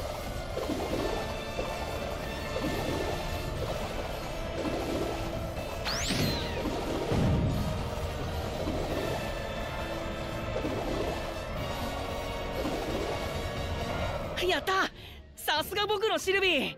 やった、さすが僕のシルビー。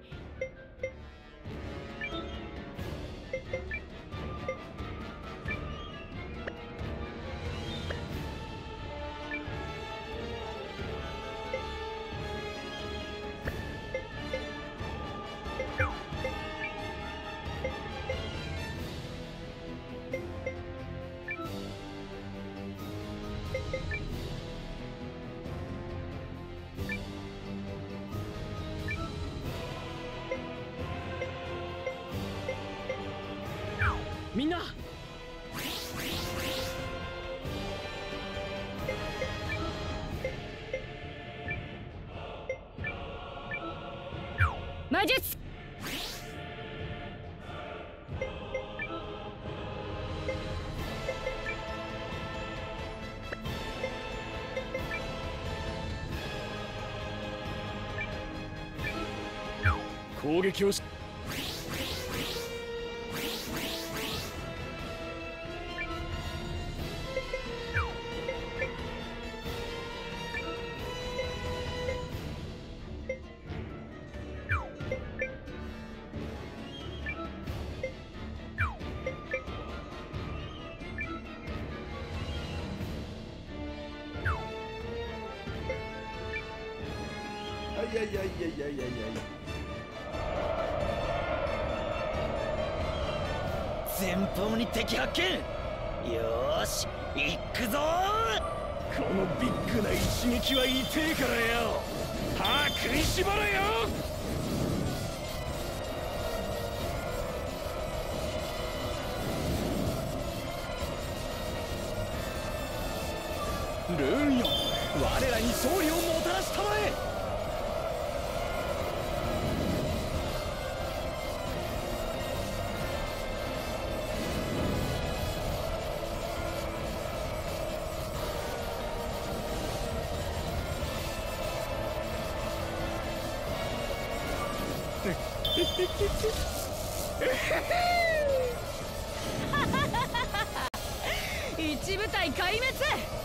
みんな魔術。 攻撃をし。 aïe aïe aïe aïe aïe aïe. 前方に敵発見。よーし行くぞー。 このビッグな一撃は痛えからよ。歯食いしばれよ。ルーンよ、我らに勝利をもたらしたまえ。 一部隊壊滅。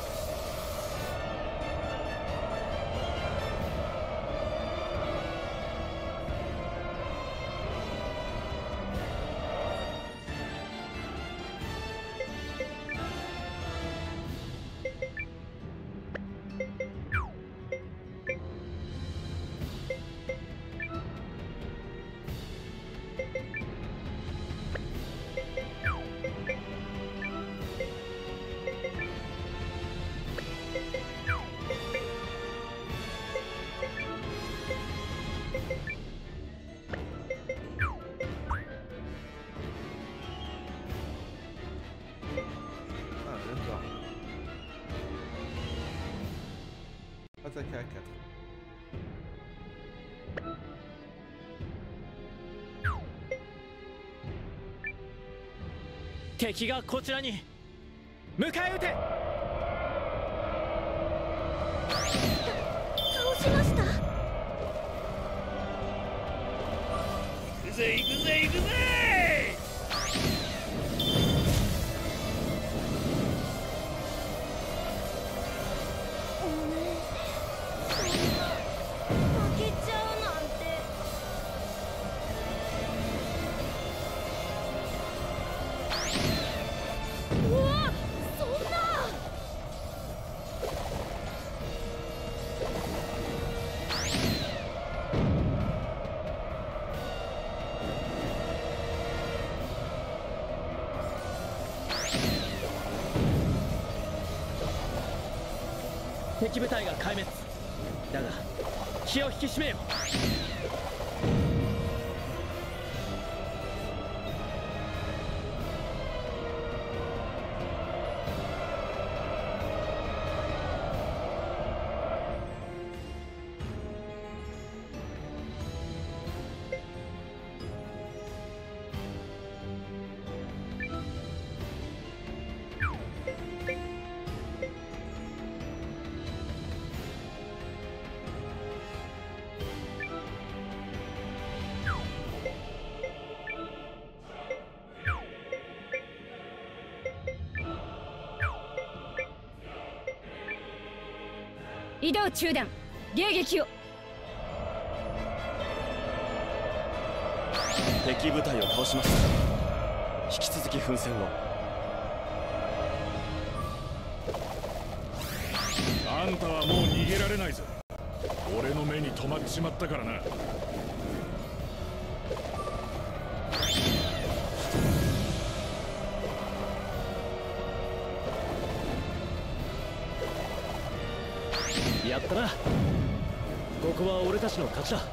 Attaquer à quatre. 敵がこちらに迎え撃て。 倒しました。 行くぜ行くぜ行くぜ。 負けちゃうなんて。うわ、そんな。 敵部隊が壊滅だが気を引き締めよ。 移動中断、迎撃を。 敵部隊を倒します。引き続き奮戦を。 あんたはもう逃げられないぞ。俺の目に留まっちまったからな。 やったな。ここは俺たちの勝ちだ。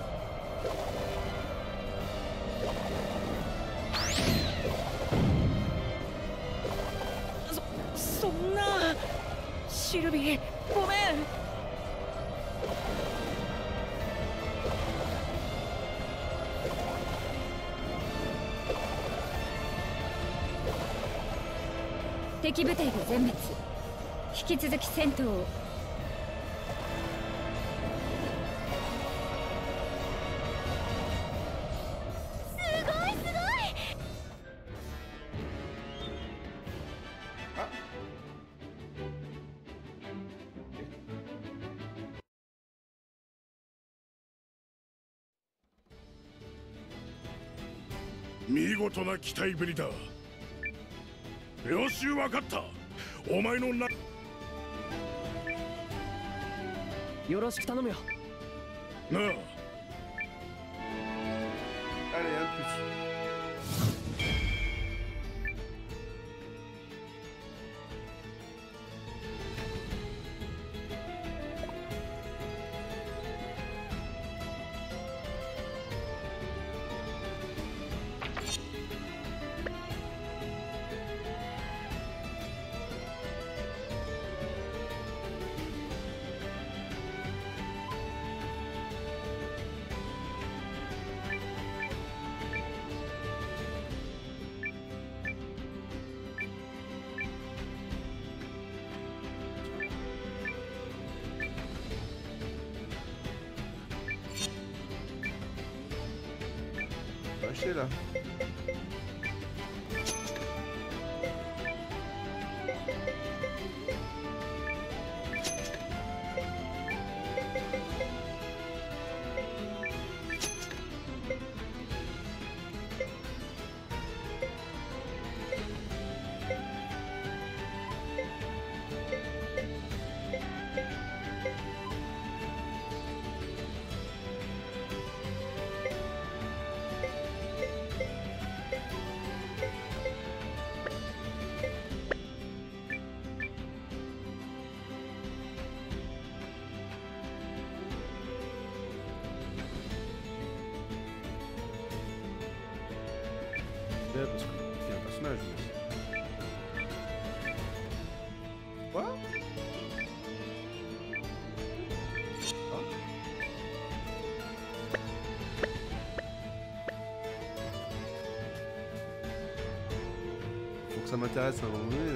そ、そんな。シルビー、ごめん。敵部隊が全滅。引き続き戦闘を。 見事な機体ぶりだ。よし、分かった。お前のな。 よろしく頼むよ。 なあ。 Allez, un plus. Lâchez là. Parce que c'est un personnage. Quoi? Ah. Faut que ça m'intéresse à un moment donné.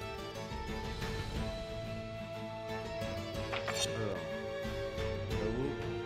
Alors, là-haut.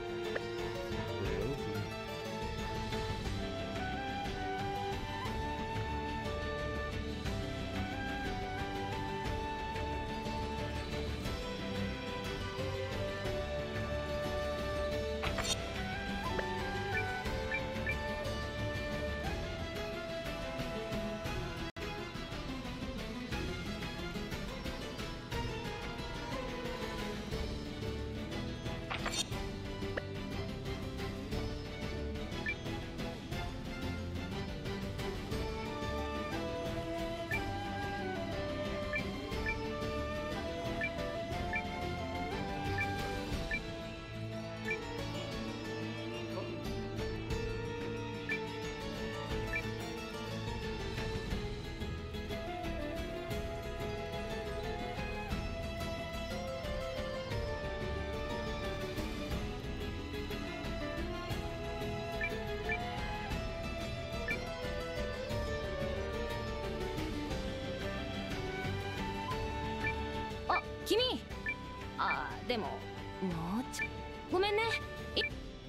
あ、君。あ、でももうちょごめんね。い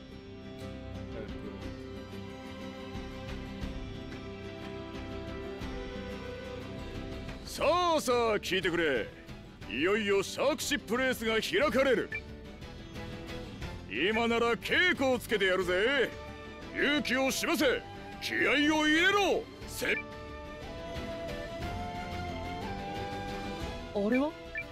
さあさあ聞いてくれ。いよいよシャークシップレースが開かれる。今なら稽古をつけてやるぜ。勇気を示せ。気合を入れろ。せあれは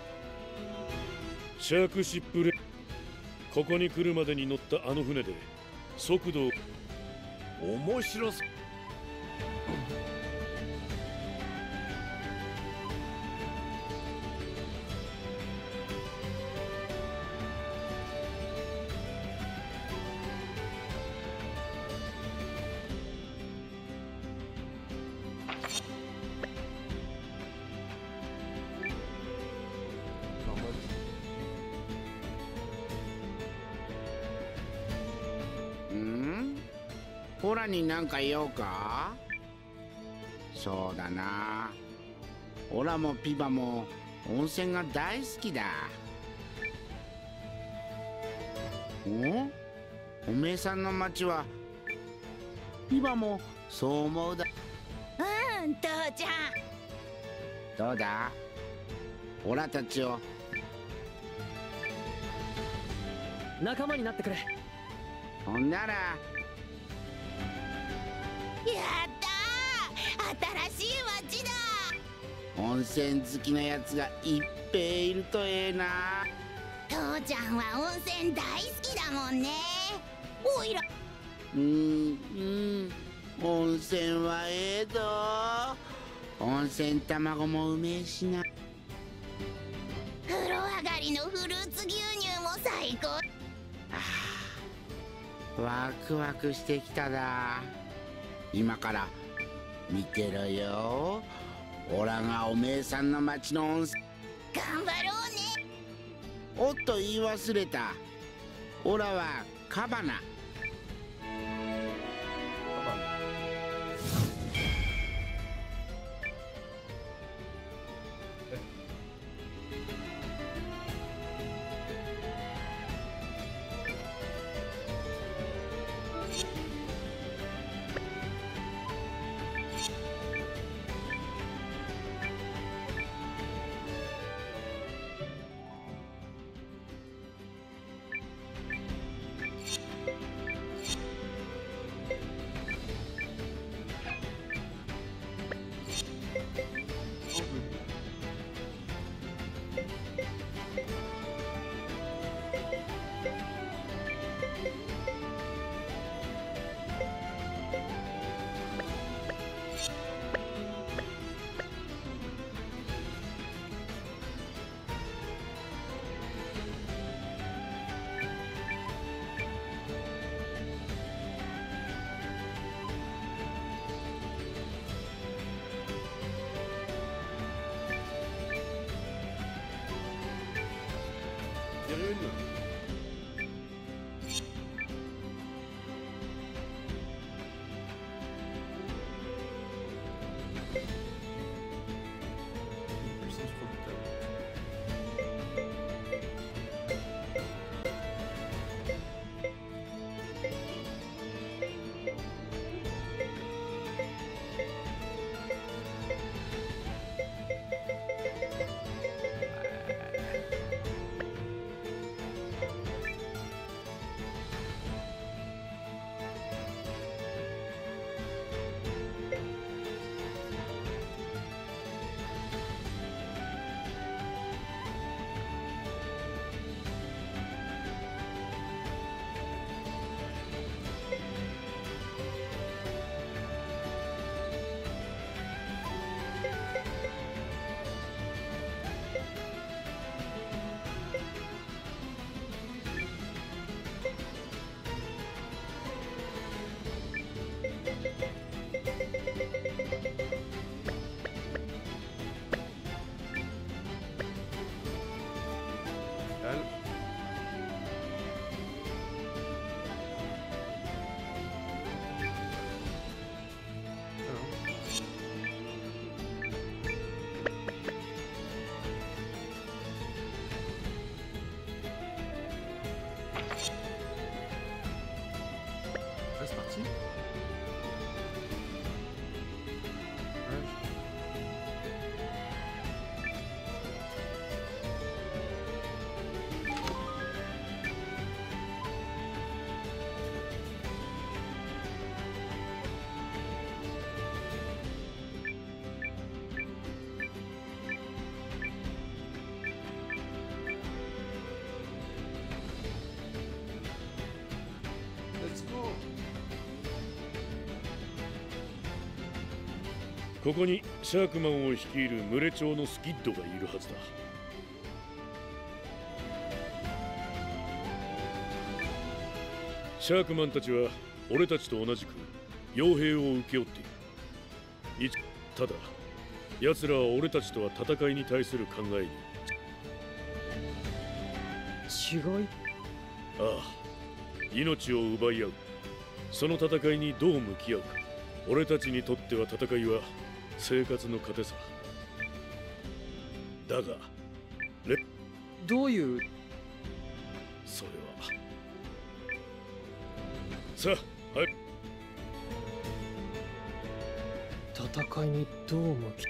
シャークシップレここに来るまでに乗ったあの船で速度面白すホラになんか言おうか。そうだな、オラもピバも温泉が大好きだ。おおめえさんの町はピバもそう思うだ。 うん、父ちゃん。 どうだ、オラたちを仲間になってくれ。 ほんならやったー、新しい町だ。 温泉好きなやつがいっぺいいるとええな。 父ちゃんは温泉大好きだもんね。 おいらうんうん温泉はええぞ。温泉卵もうめえしな。 風呂上がりのフルーツ牛乳も最高。 ワクワクしてきただ。今から見てろよ。オラがおめえさんの町の温泉。 頑張ろうね。 おっと言い忘れた。オラはカバナ。 ここにシャークマンを率いる群れ長のスキッドがいるはずだ。シャークマンたちは俺たちと同じく傭兵を請け負っている。ただ奴らは俺たちとは戦いに対する考えに違い。 ああ、命を奪い合うその戦いにどう向き合うか。俺たちにとっては戦いは生活の糧さ。だがレどういう。 それはさあ、はい。 戦いにどう向き。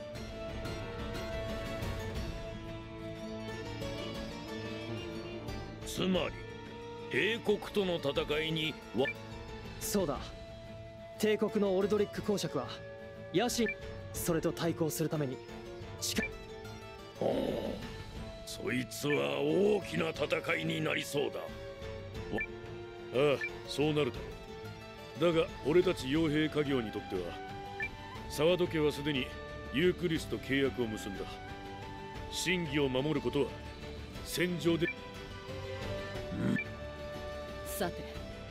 つまり帝国との戦いには。 そうだ。帝国のオルドリック公爵は野心、それと対抗するために近い。 おお、そいつは大きな戦いになりそうだ。 ああ、そうなるだろう。だが俺たち傭兵家業にとっては、沢戸家はすでにユークリスと契約を結んだ。真偽を守ることは戦場で、うん、 さて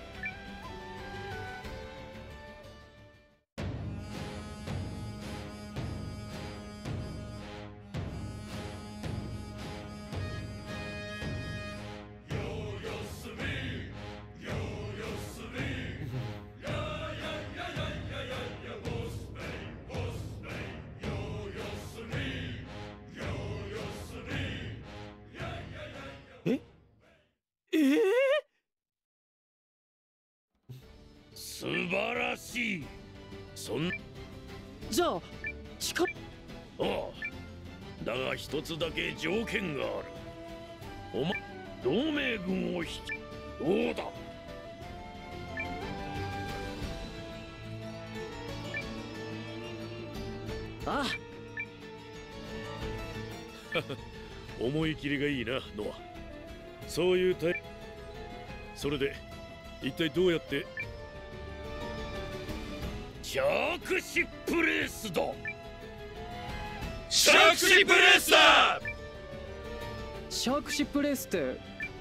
素晴らしい。そんじゃあ近っ。 ああ、だが一つだけ条件がある。お前同盟軍を引き、どうだ。 ああ思い切りがいいな、ノア。そういうタイプ。それで一体どうやって。 シャークシップレースだ。 シャークシップレースだ。シャークシップレースって。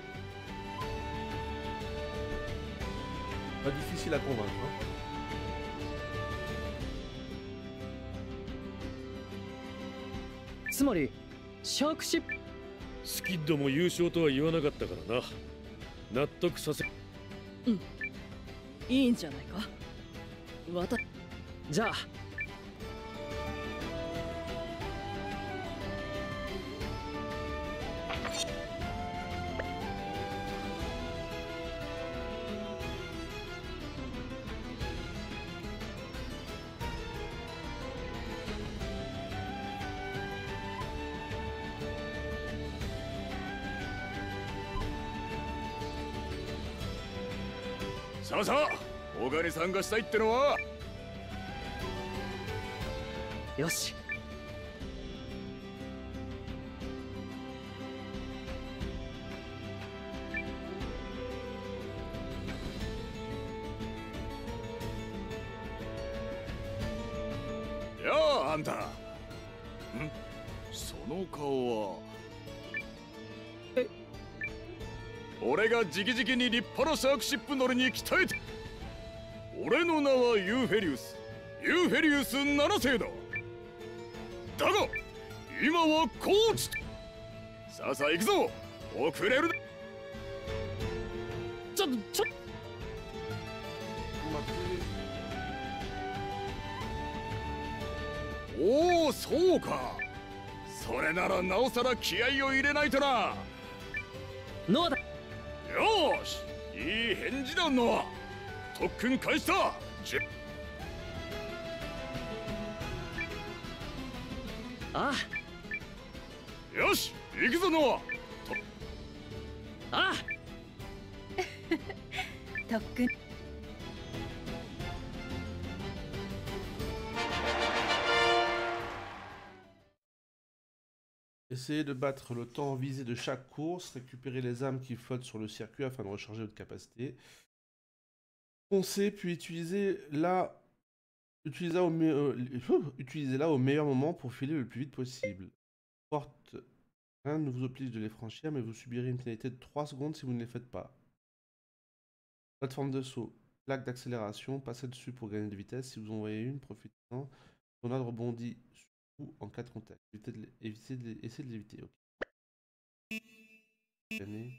Pas difficile à convaincre. Hein. つまりシャークシップ。 スキッドも優勝とは言わなかったからな。納得させ。 うん。いいんじゃないか。わた。 じゃあ。 さあさあ、他に参加したいってのは。 よし。 やあ、あんた。ん？その顔は。 え？ 俺が直々に立派なシャークシップ乗りに鍛えて。俺の名はユーフェリウス。ユーフェリウスなな世だ。だが今はコーチと。さあさあ行くぞ。遅れるな。 ちょっとちょっおお、そうか。それならなおさら気合を入れないとな。 ノアだ。 よーし、いい返事だノア。特訓開始だ。じああ、よし行くぞノア。ああ特訓。 Essayez de battre le temps visé de chaque course, récupérer les âmes qui flottent sur le circuit afin de recharger votre capacité. Foncez, puis utilisez la utilisez au, me... euh, utilisez la au meilleur moment pour filer le plus vite possible. Porte rien ne vous oblige de les franchir, mais vous subirez une pénalité de trois secondes si vous ne les faites pas. Plateforme de saut, plaque d'accélération, passez dessus pour gagner de vitesse. Si vous en voyez une, profitez-en. Tornade rebondit sur vous en cas de contact. Évitez de, évitez de, essayez de l'éviter. Ok. Gagner.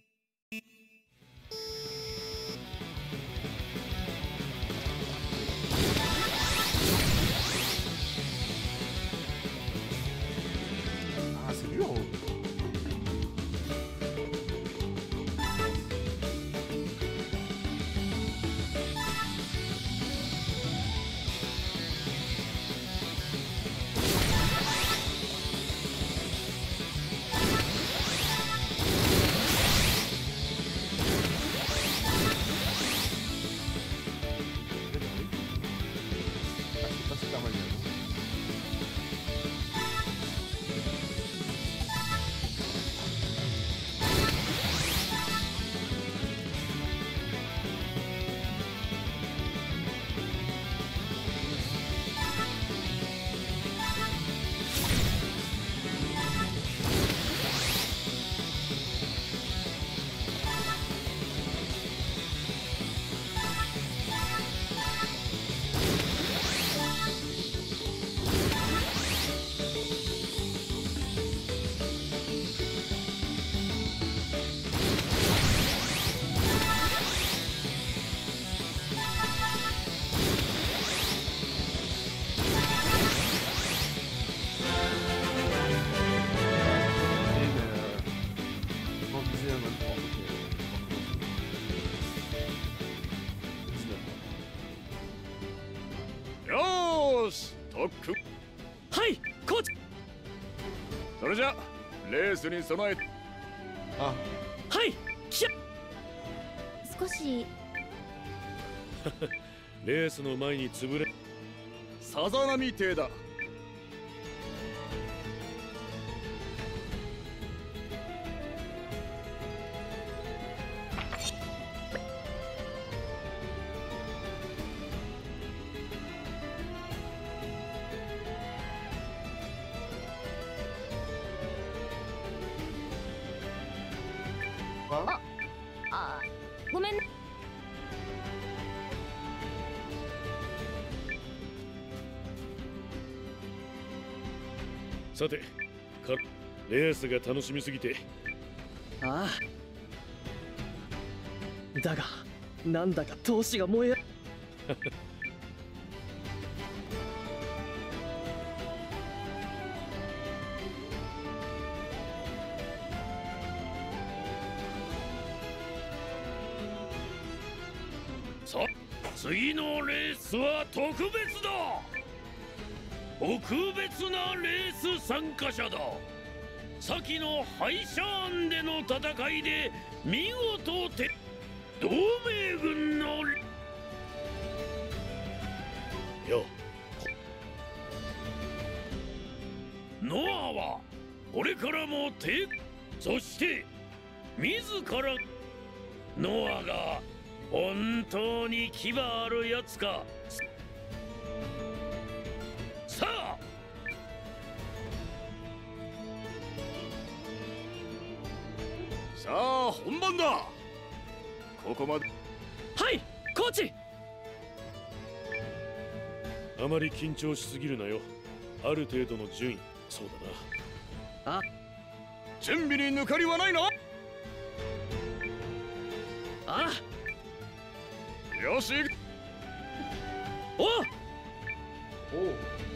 Ah, c'est dur. レースに備え。 あ、 はいきゃ少しレースの前に潰れ。 さざ波艇だ。 あ、あ、ごめんね。 さて、かレースが楽しみすぎて。 ああ。だが、なんだか闘志が燃え。 さあ、次のレースは特別だ。特別なレース参加者だ。先の敗者案での戦いで見事て同盟軍のよノアはこれからもてそして自らノアが本当に牙あるやつか。さあさあ本番だ。ここまで。 はいコーチ。 あまり緊張しすぎるなよ。ある程度の順位。そうだな。 あ、 準備に抜かりはないな。 ああ、よし。 おうおう。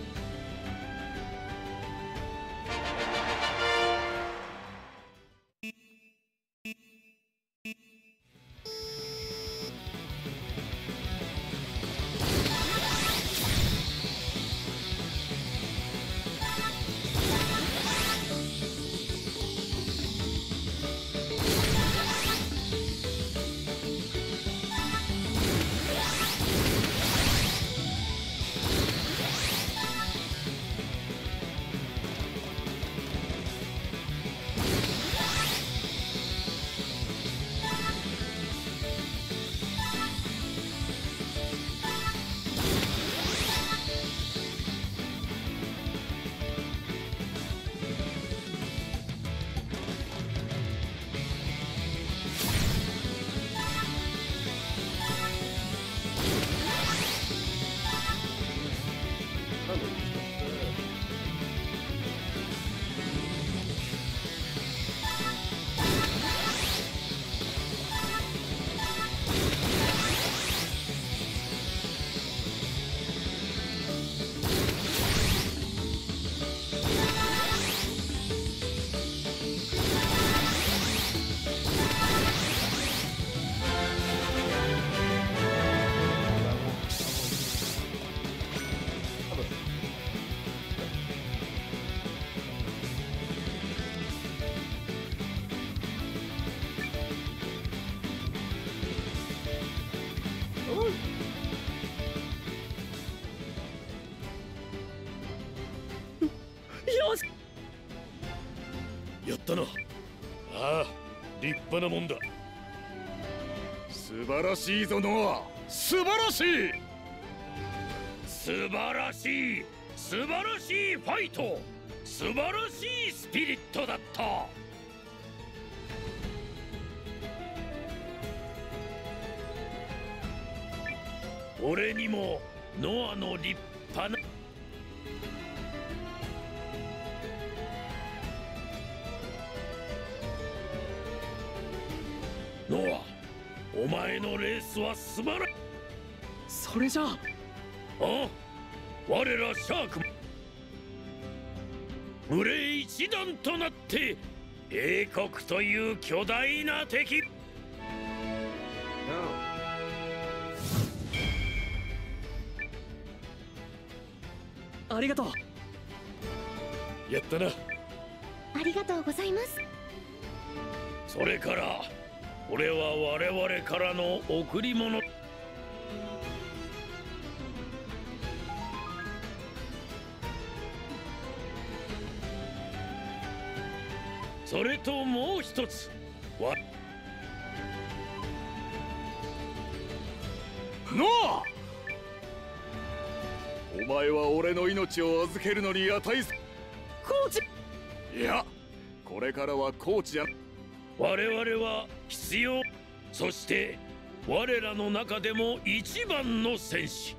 よし。 やったな。ああ、立派なもんだ。 素晴らしいぞノア。素晴らしい。 素晴らしい素晴らしいファイト。素晴らしいスピリットだった。俺にもノアの立派なノア、お前のレースは素晴らしい。 それじゃあ、 あ、我らシャーク群れ一団となって英国という巨大な敵。 ありがとう。 やったな。 あありがとうございます。 それからこれは我々からの贈り物。それともう一つわノア、お前は俺の命を預けるのに値す。 コーチ。 いや、これからはコーチじゃ。 我々は必要、そして我らの中でも一番の戦士。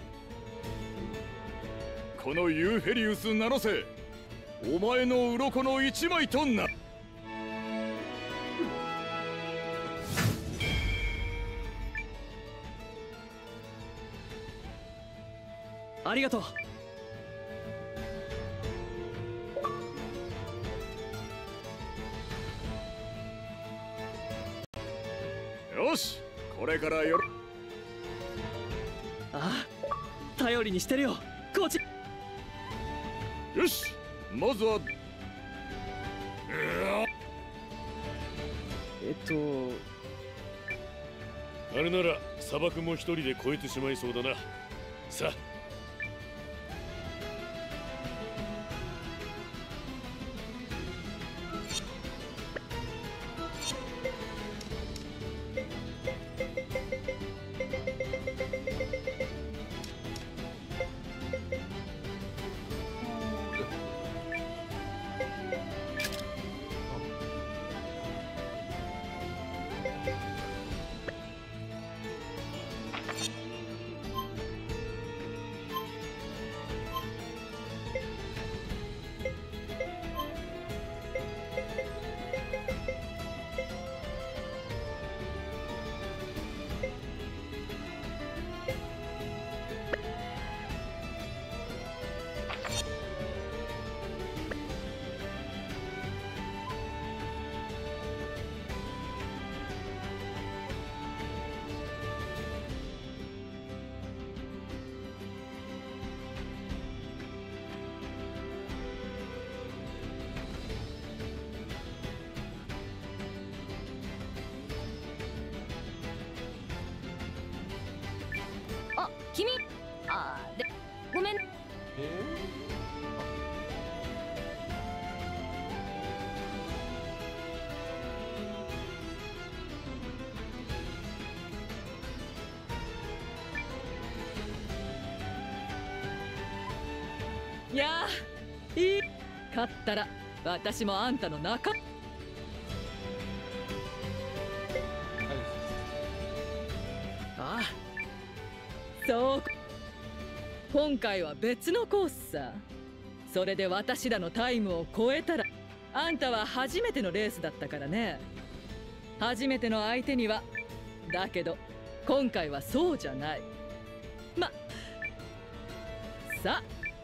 このユーフェリウス七世、お前の鱗の一枚とな。 ありがとう。よし、これからよろ。 ああ、頼りにしてるよ、コーチ。 よし、まずは。 えっとあれなら砂漠も一人で越えてしまいそうだな。さあ。 君、あーでごめん。 いやー、いい。勝ったら私もあんたの仲。ああ、そう。今回は別のコースさ。それで私らのタイムを超えたら、あんたは初めてのレースだったからね。初めての相手には。だけど今回はそうじゃない。ま、さあ。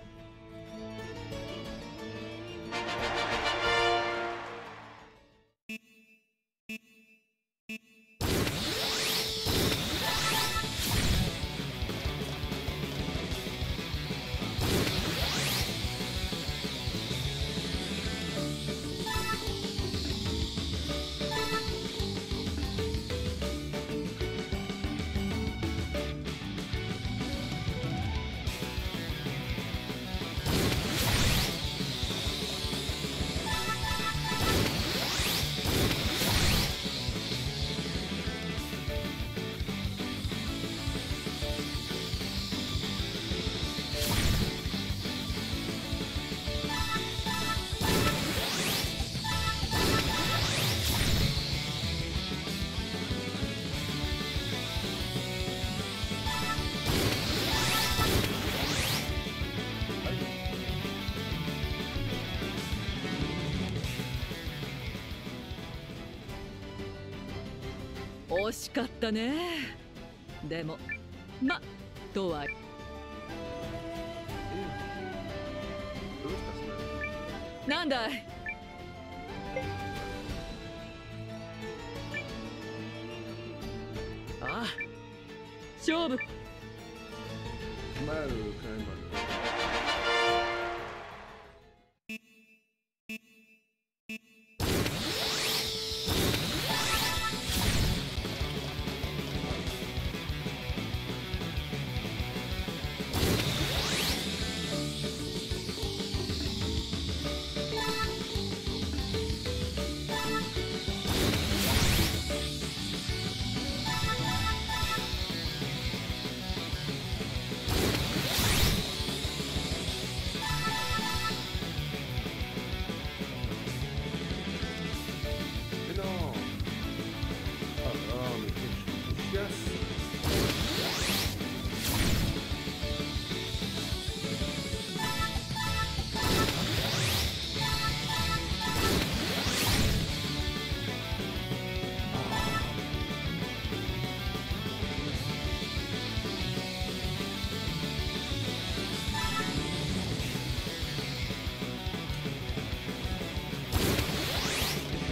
惜しかったね。でもまとはなんだい。ああ、勝負。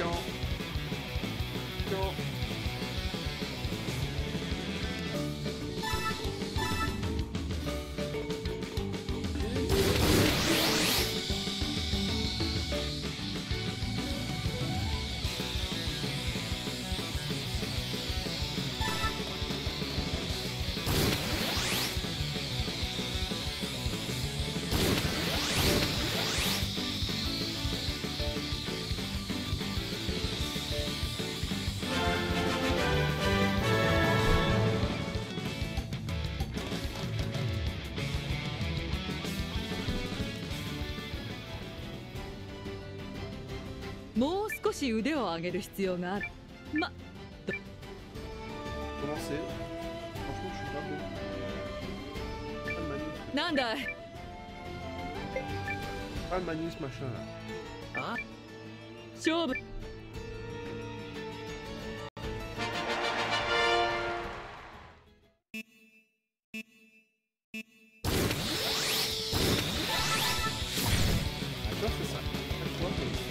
chiant. Chiant. もう少し腕を上げる必要がある。ま、ど Comment c'est? Franchement, je suis pas bon. Pas de manus. なんだい Pas de manus, machin là. あ、勝負。 Ah, tu vois, c'est ça. Chaque fois que...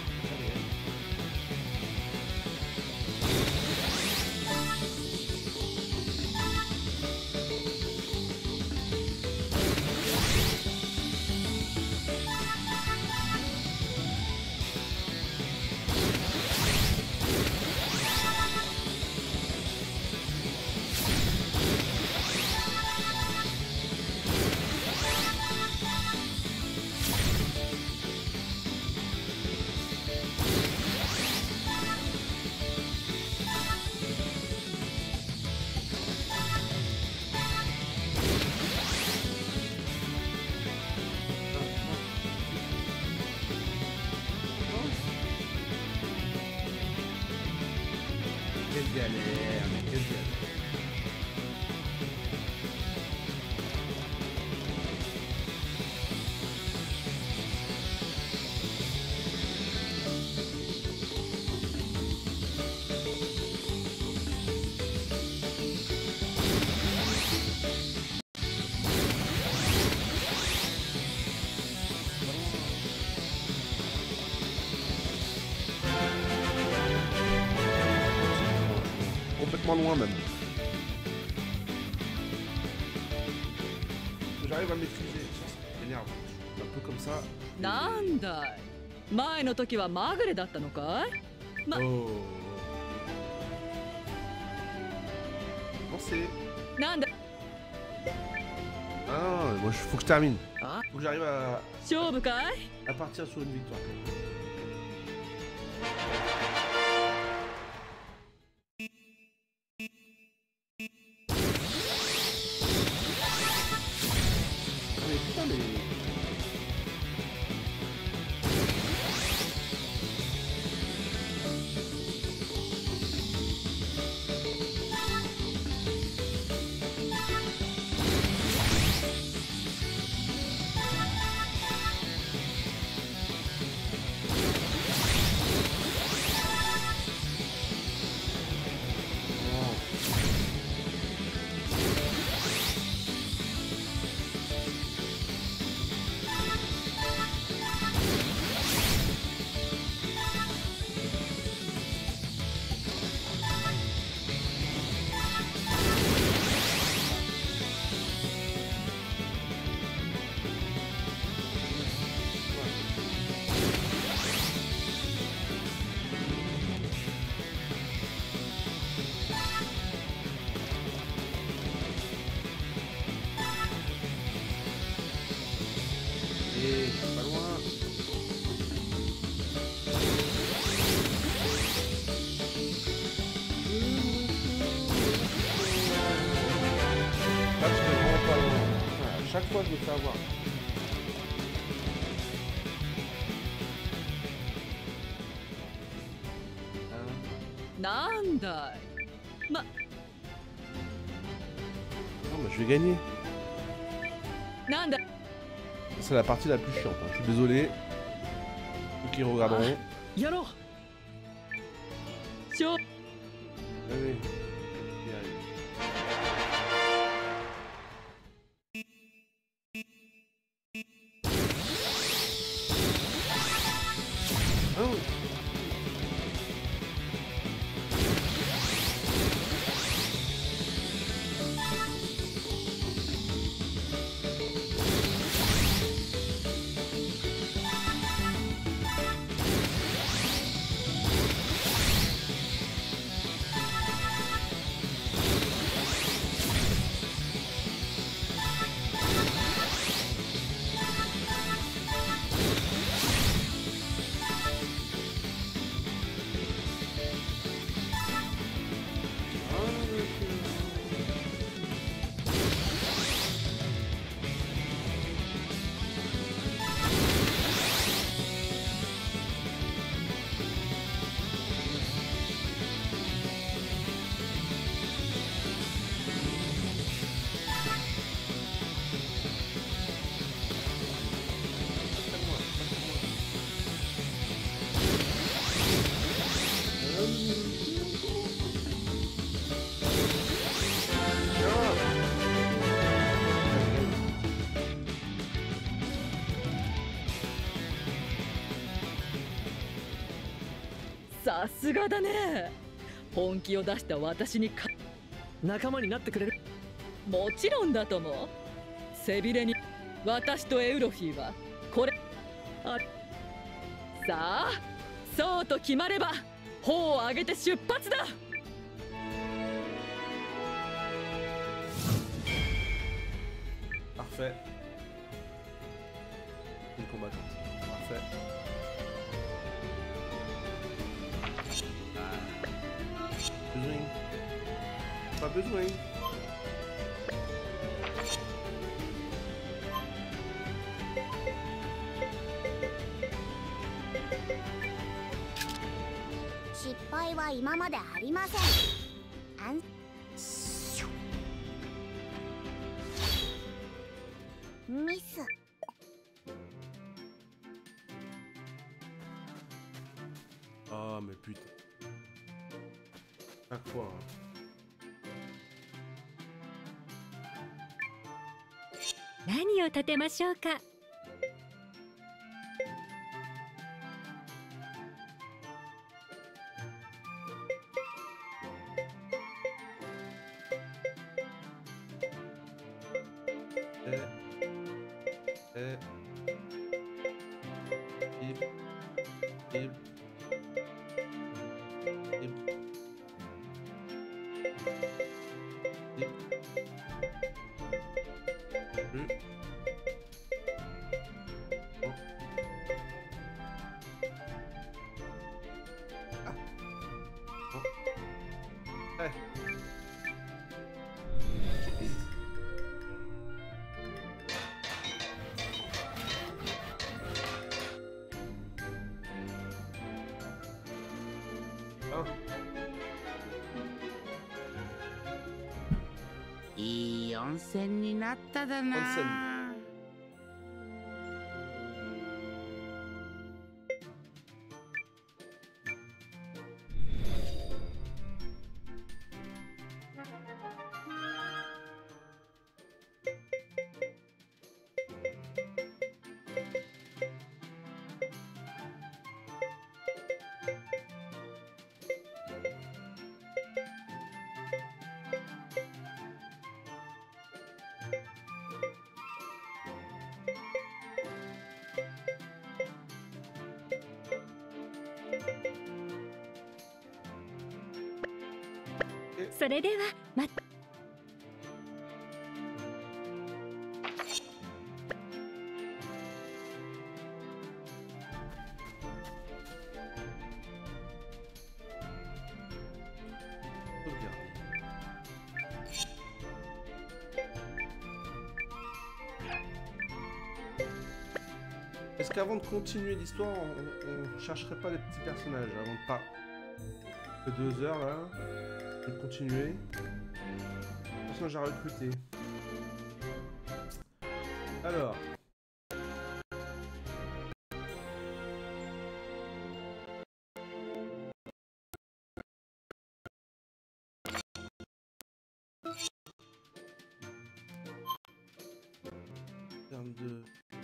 Quelle galère, mais quelle galère. Complètement loin même. J'arrive à maîtriser, ça m'énerve. Un peu comme ça. なんだい前の時はまぐれだったのかいま、 oh. Pensez. なんだ Ah, moi il faut que je termine. Ah. Faut que j'arrive à... 勝負かい à partir sur une victoire. Mais putain, mais... Et pas loin. Là, tu es vraiment pas loin. Enfin, à chaque fois, je me fais avoir. なんだいま、 Non, mais je vais gagner. なんだ C'est la partie la plus chiante, hein. Je suis désolé. Ceux qui regarderont. やろう勝負 Allez. Y arrive. Oh. さすがだね。本気を出した私にか仲間になってくれる？ もちろんだとも。背びれに私とエウロフィーはこれあさあそうと決まれば砲を上げて出発だ。 Parfait. Une combattante. Parfait. Ah. Besoin. Pas besoin. 失敗は今までありません。あんミス。 Ah mais putain. Chaque fois. Hein. 何を立てましょうか。 いい温泉になっただな。 それではま Est-ce qu'avant de continuer l'histoire, on, on chercherait pas les petits personnages avant de pas que deux heures là, de continuer. Attention, j'ai recruté. Alors. En termes de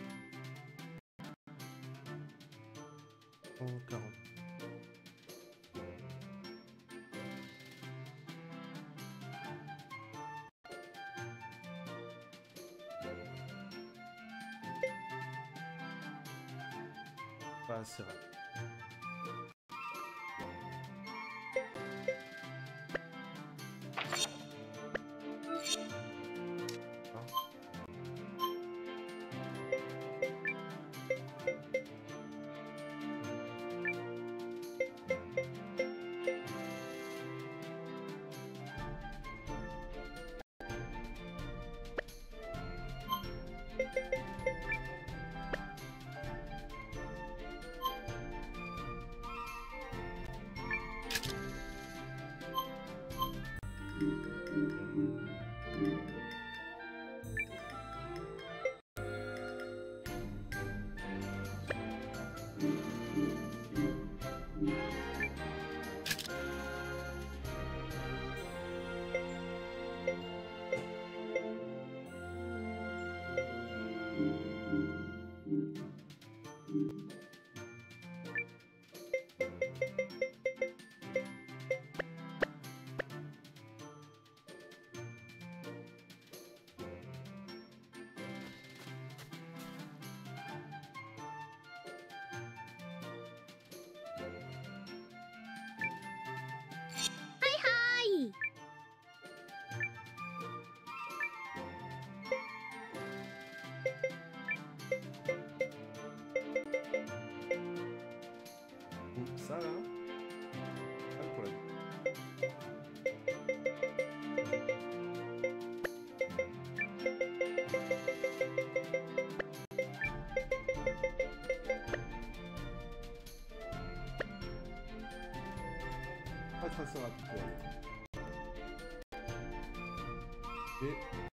quarante. Pas assez rapide. ça là. Pas de problème. Pas très assez rapide pour aller. Et...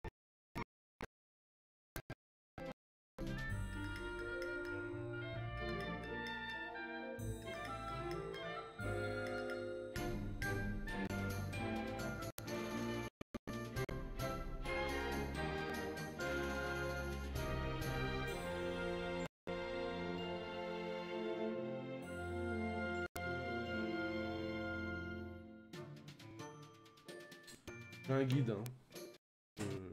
J'ai un guide, hein. Euh...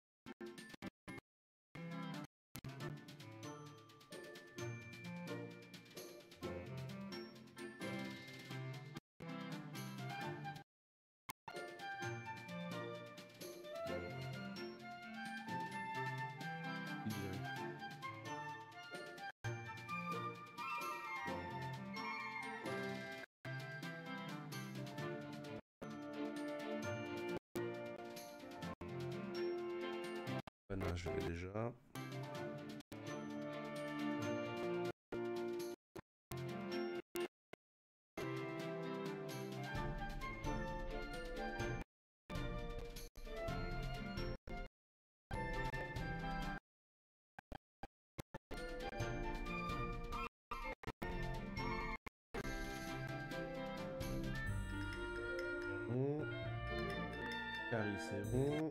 Voilà, je l'ai déjà. Bon. Carrie, c'est bon.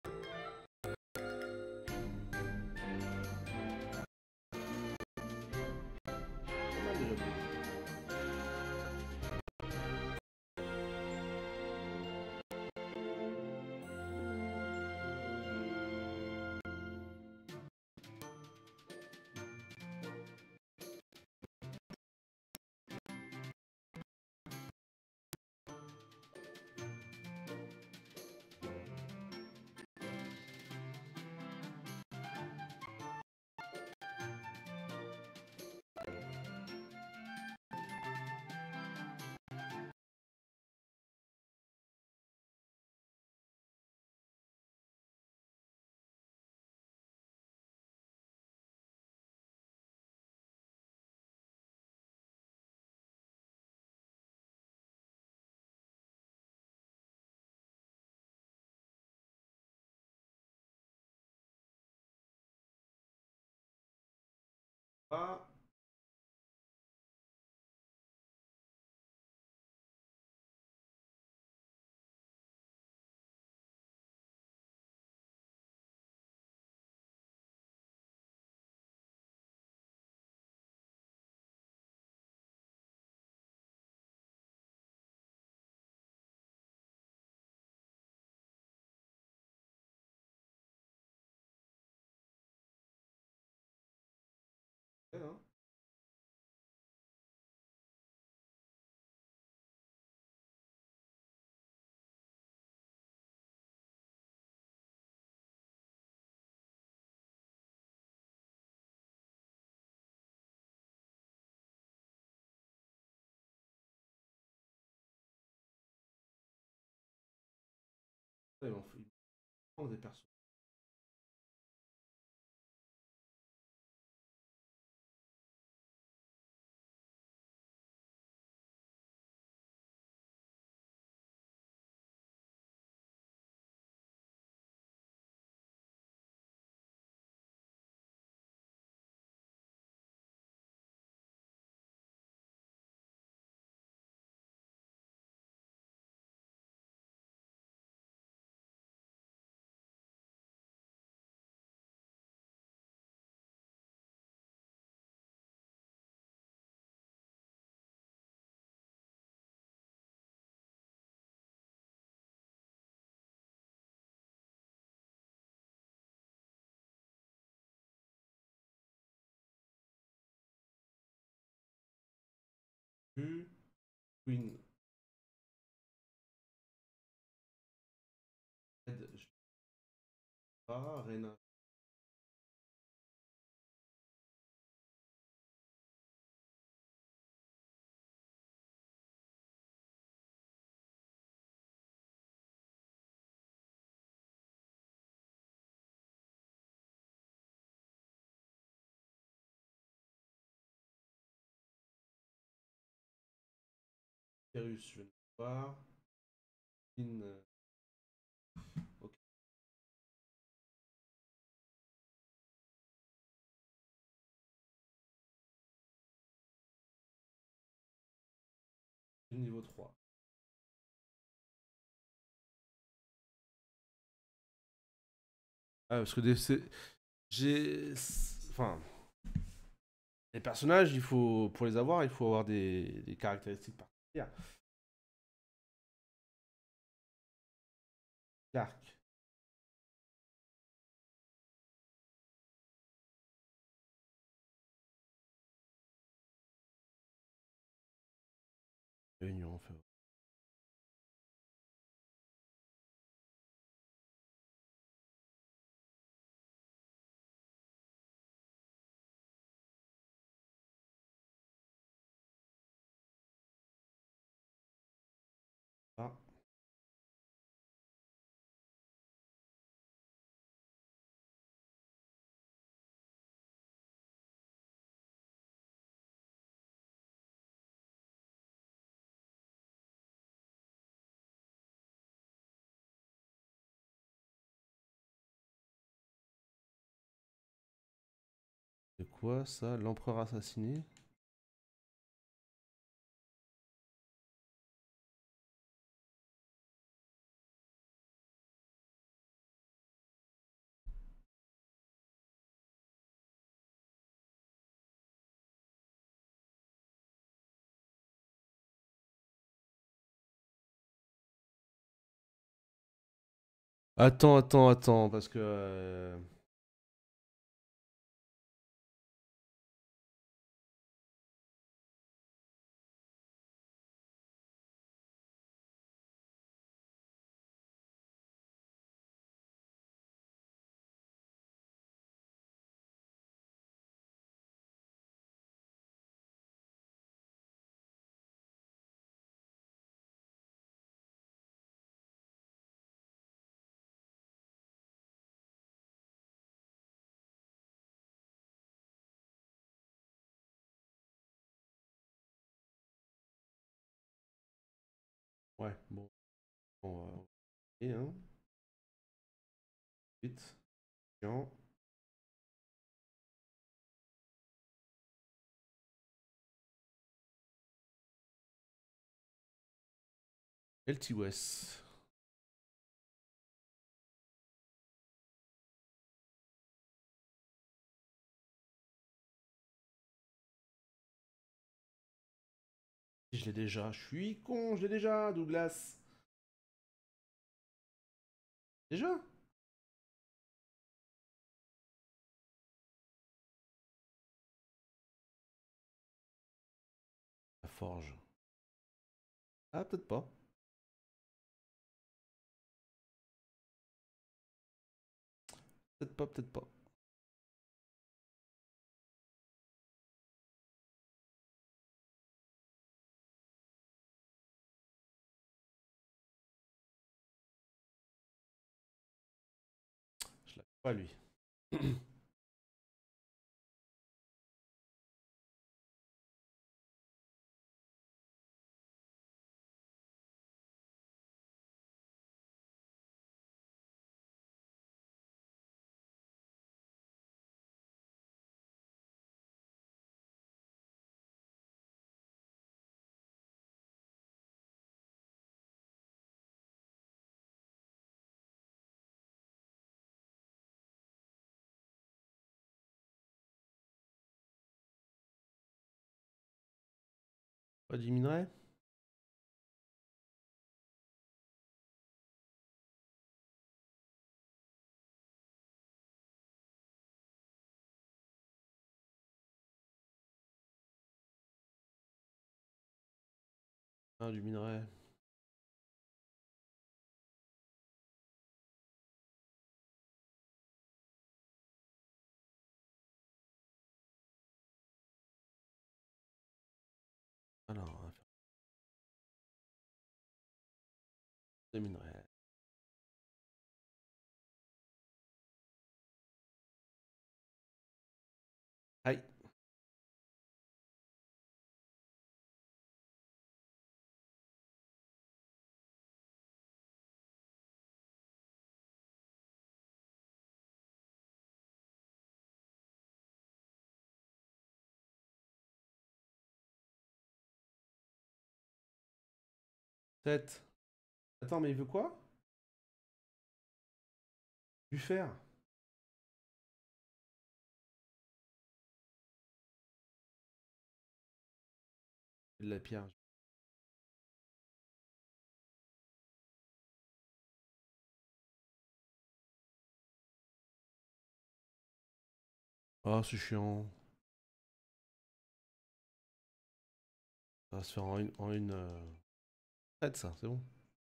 Ah. Hein. Ils vont prendre des persos. Queen. Ah, Rena. Virus, je ne sais pas. In, euh, ok. Niveau trois. Ah, parce que des, c'est- j'ai. Enfin. Les personnages, il faut. Pour les avoir, il faut avoir des, des caractéristiques particulières. Clark. Réunion, enfin. Ah. C'est quoi ça? L'empereur assassiné? Attends, attends, attends, parce que. euh, Ouais, bon. On va. Et hein. Vite. Chiant. L T West. Je l'ai déjà. Je suis con, je l'ai déjà, Douglas. Déjà? La forge. Ah, peut-être pas. Peut-être pas, peut-être pas. Je l'ai pas, lui. Pas du minerai? Ah, du minerai. Alors, on va faire des minerais. Aïe. sept. Attends, mais il veut quoi? Du fer. De la pierre. Ah, c'est chiant. Ça va se faire en une... En une euh... traite, ça, c'est bon.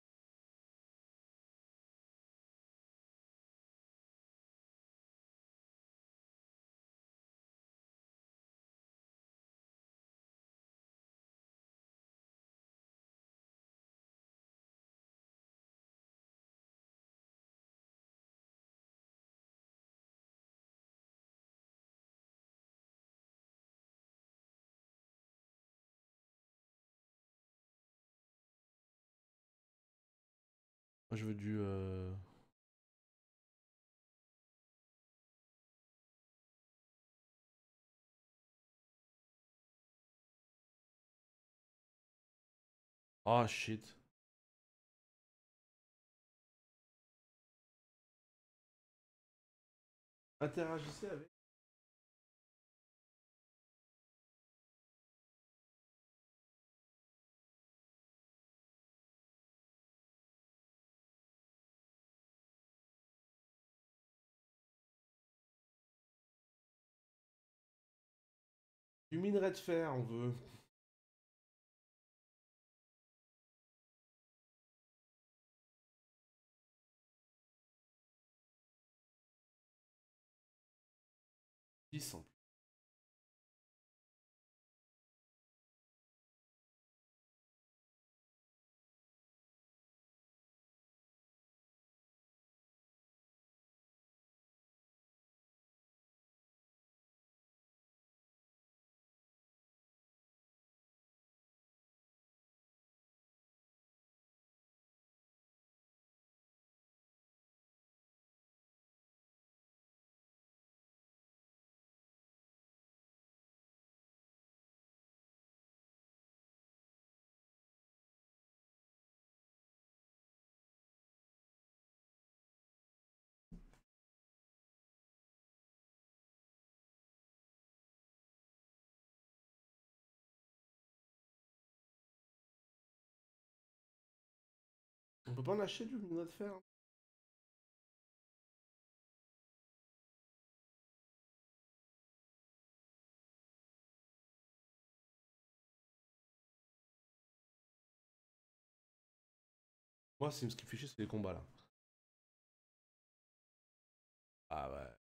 Moi, je veux du... Euh... Ah, shit. Interagissez avec... Du minerai de fer, on veut. dix en plus. On peut pas en acheter du minerai de fer? Moi, ce qui me fait chier, c'est les combats, là. Ah ouais.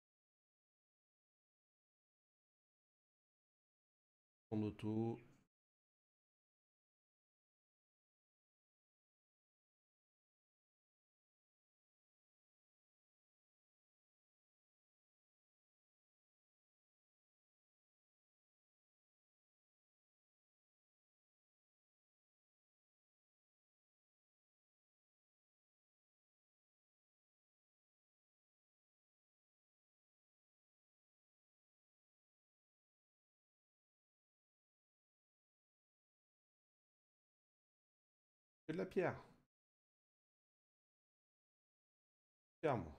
En auto. Que de la pierre. Ferme.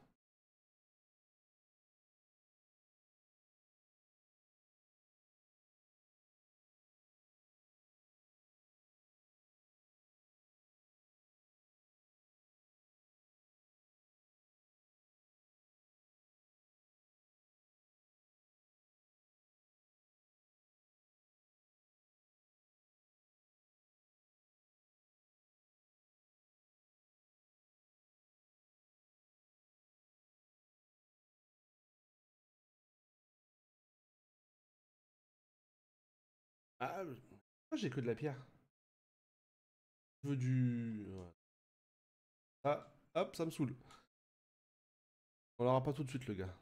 Ah, pourquoi j'ai que de la pierre? Je veux du... ouais. Ah, hop, ça me saoule. On l'aura pas tout de suite, le gars.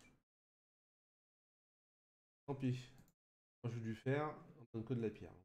Tant pis. Moi, je veux du fer, on donne que de la pierre.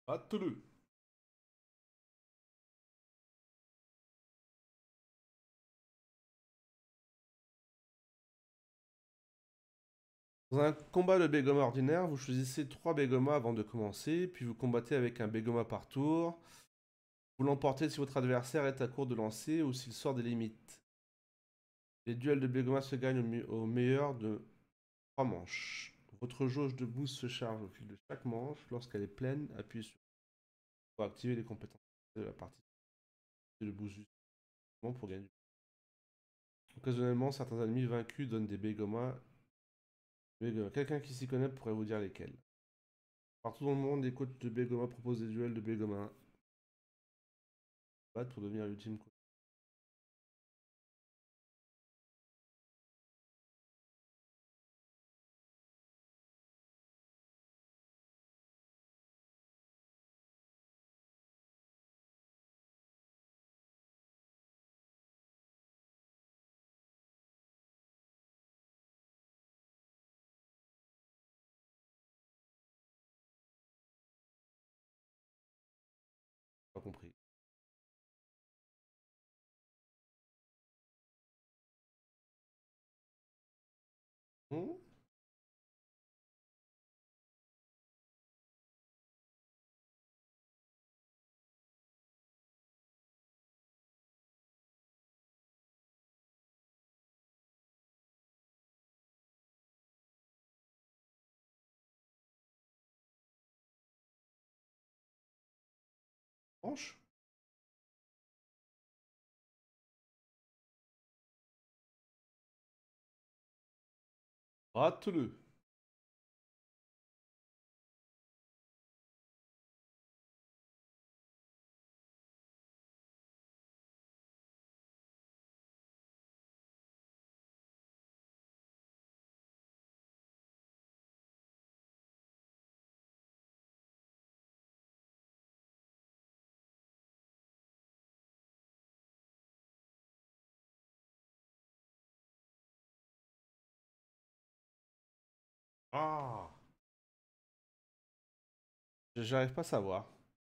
À Toulouse. Dans un combat de Begoma ordinaire, vous choisissez trois Begoma avant de commencer, puis vous combattez avec un Begoma par tour. Vous l'emportez si votre adversaire est à court de lancer ou s'il sort des limites. Les duels de Begoma se gagnent au, me au meilleur de trois manches. Votre jauge de boost se charge au fil de chaque manche. Lorsqu'elle est pleine, appuyez sur pour activer les compétences de la partie. Le boost justement pour gagner. Occasionnellement, certains ennemis vaincus donnent des Begoma. Quelqu'un qui s'y connaît pourrait vous dire lesquels. Partout dans le monde, les coachs de Begoma proposent des duels de Begoma. Battre pour devenir l'ultime coach. Pas compris. Hmm? Manche? Rate-le. Ah! J'arrive pas à savoir.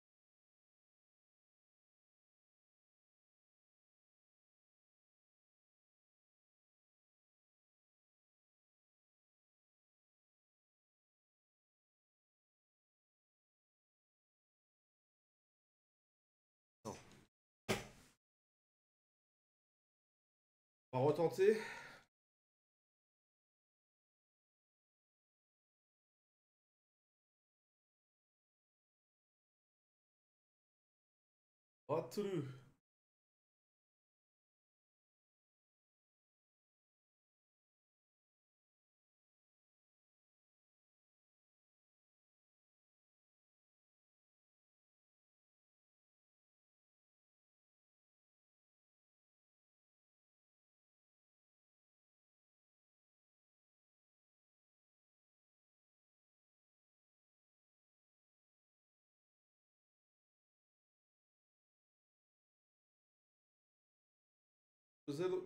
Non. On va retenter. Rate-le. Z.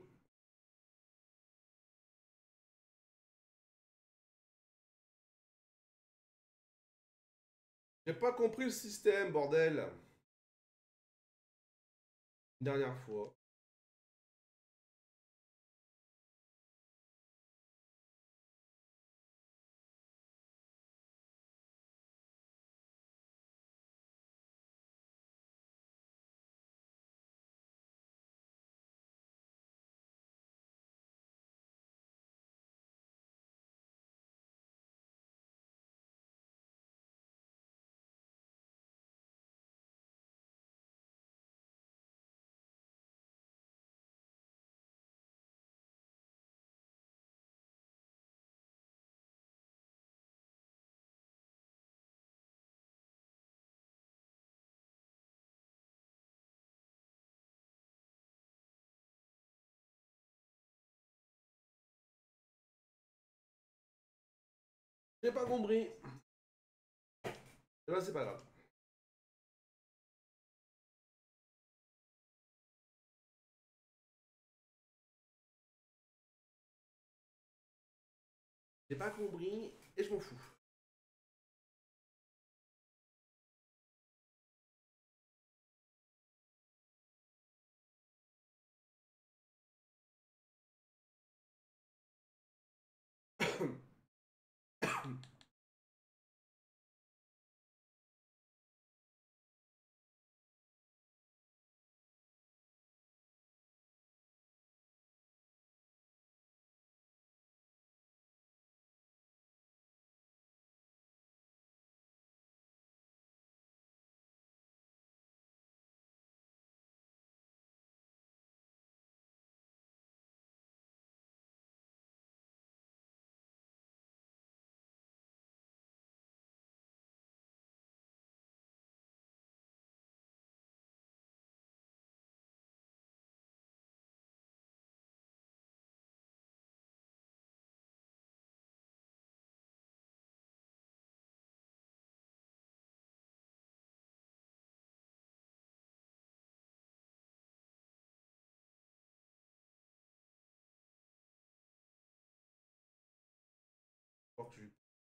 J'ai pas compris le système, bordel. Une dernière fois. J'ai pas compris. Et ben c'est pas grave. J'ai pas compris et je m'en fous. tu...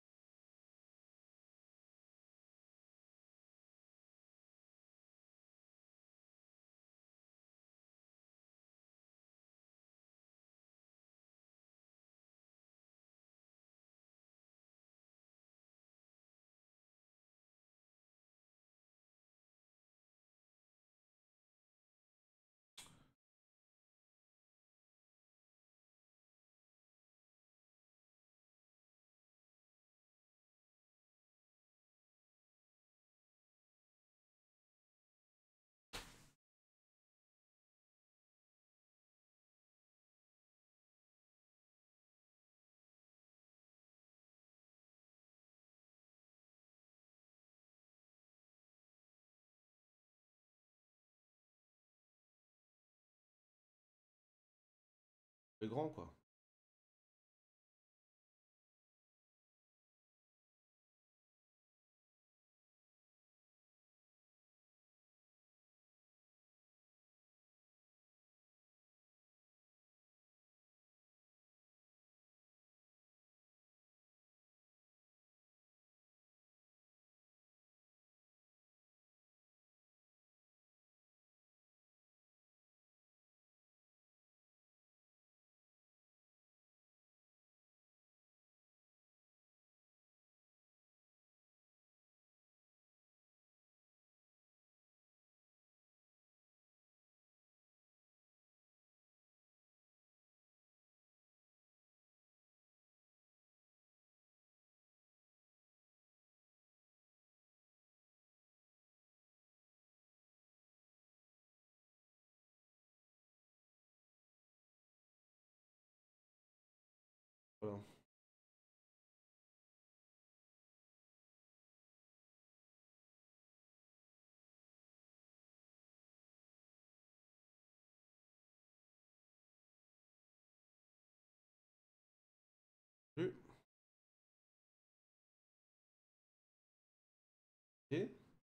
C'est grand, quoi. Voilà. Oui. Et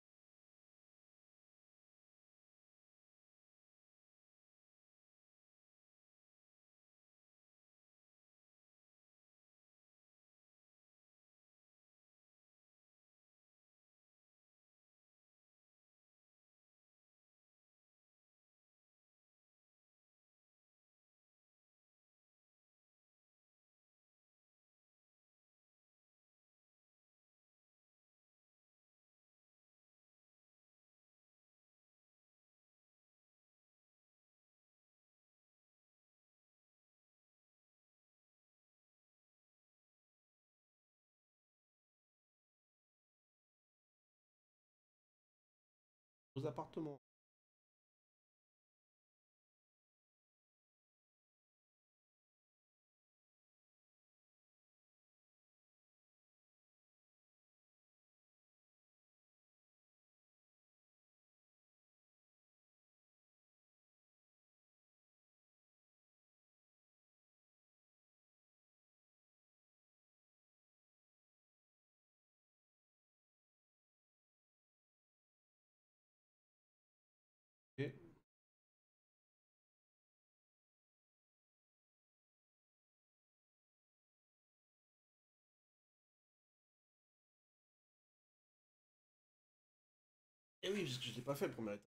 aux appartements. Et Et oui, parce que je l'ai pas fait le premier étage.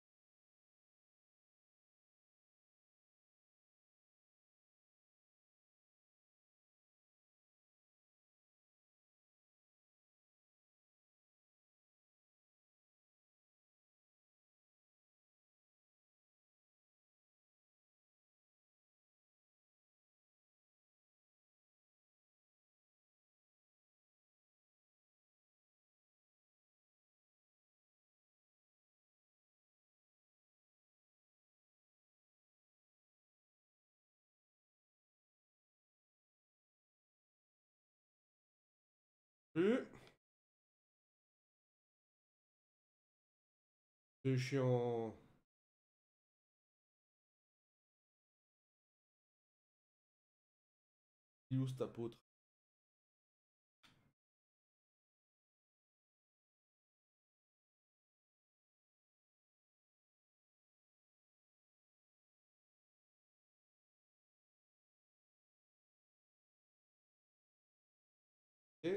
Euh, C'est chiant. Il est où cet apôtre? Et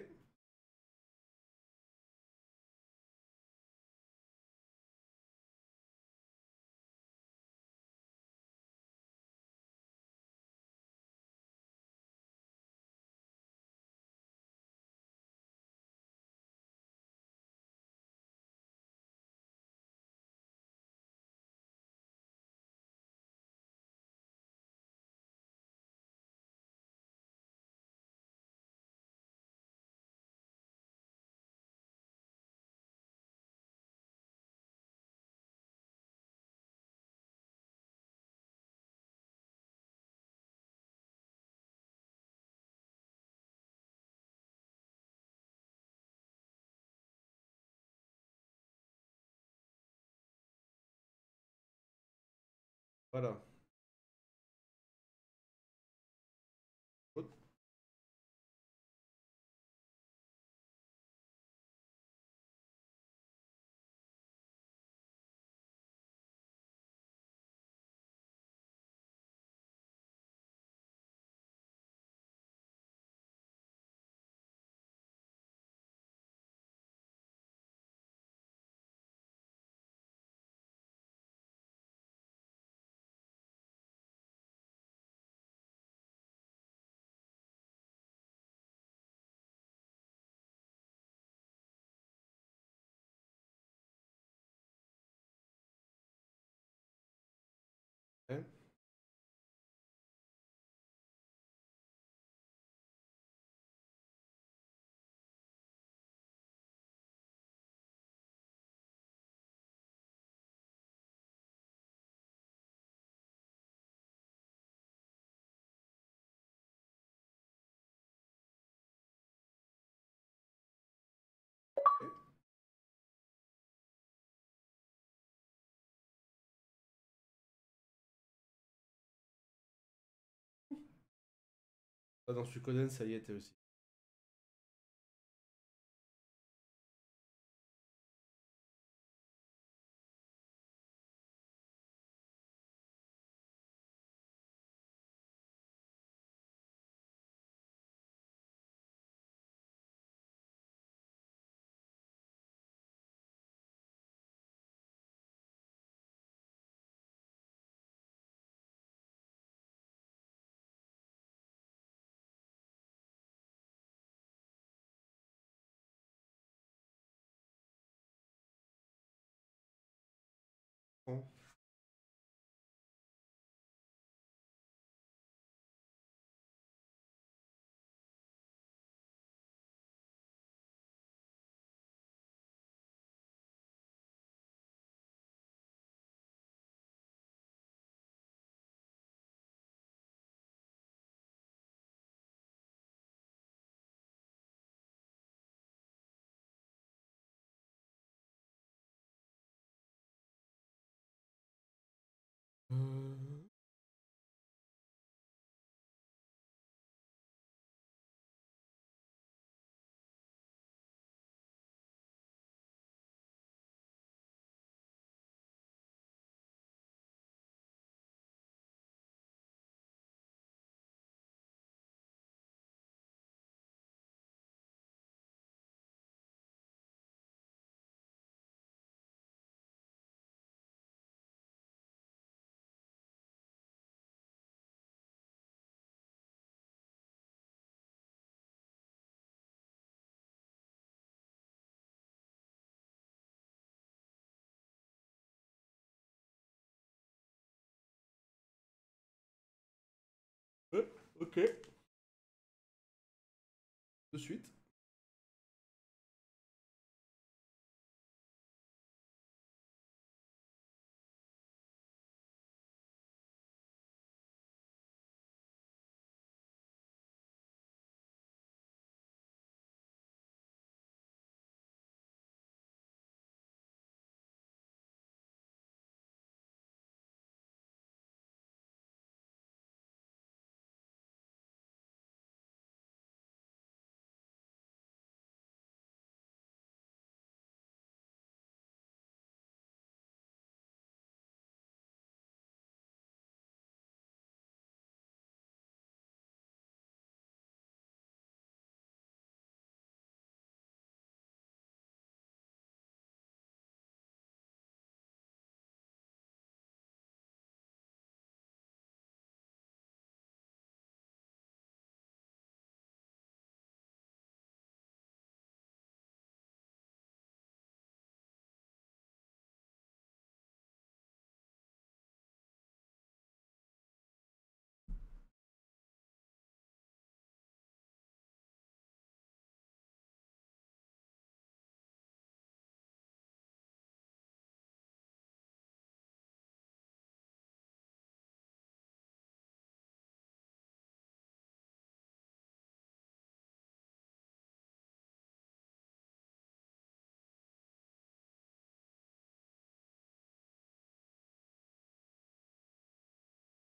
Voilà. Ouais. Ah, dans Suikoden, ça y était aussi. Bon. Euh, euh, ok. De suite.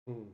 Hmm.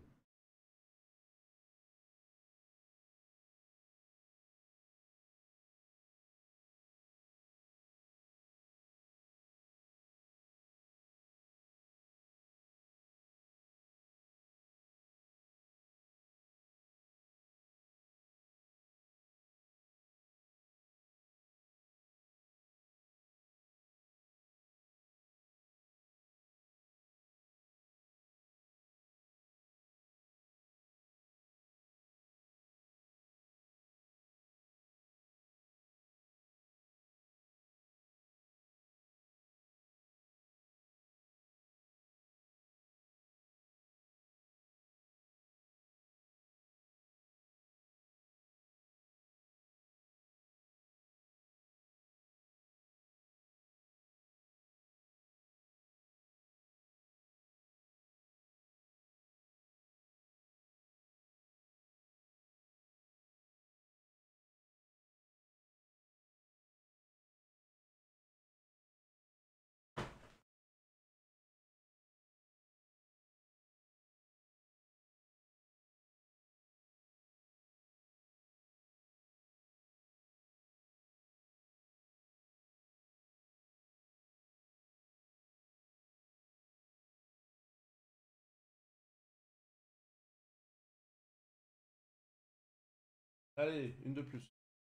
Allez, une de plus.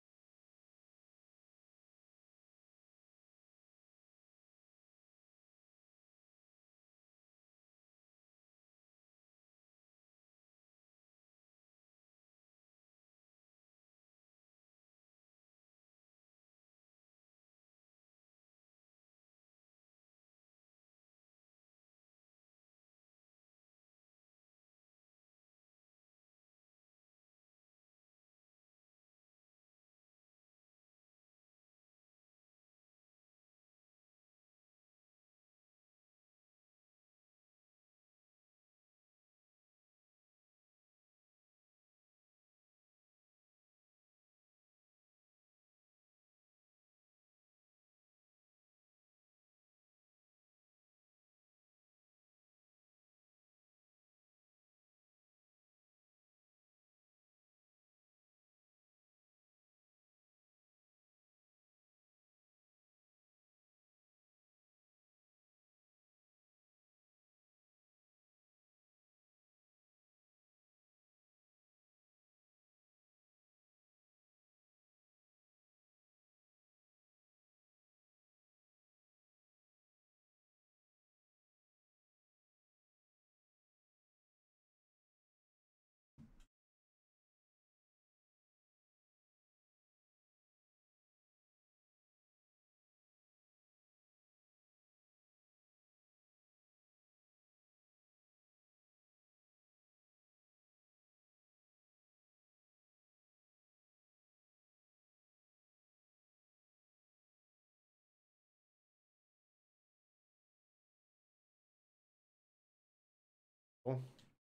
Bon.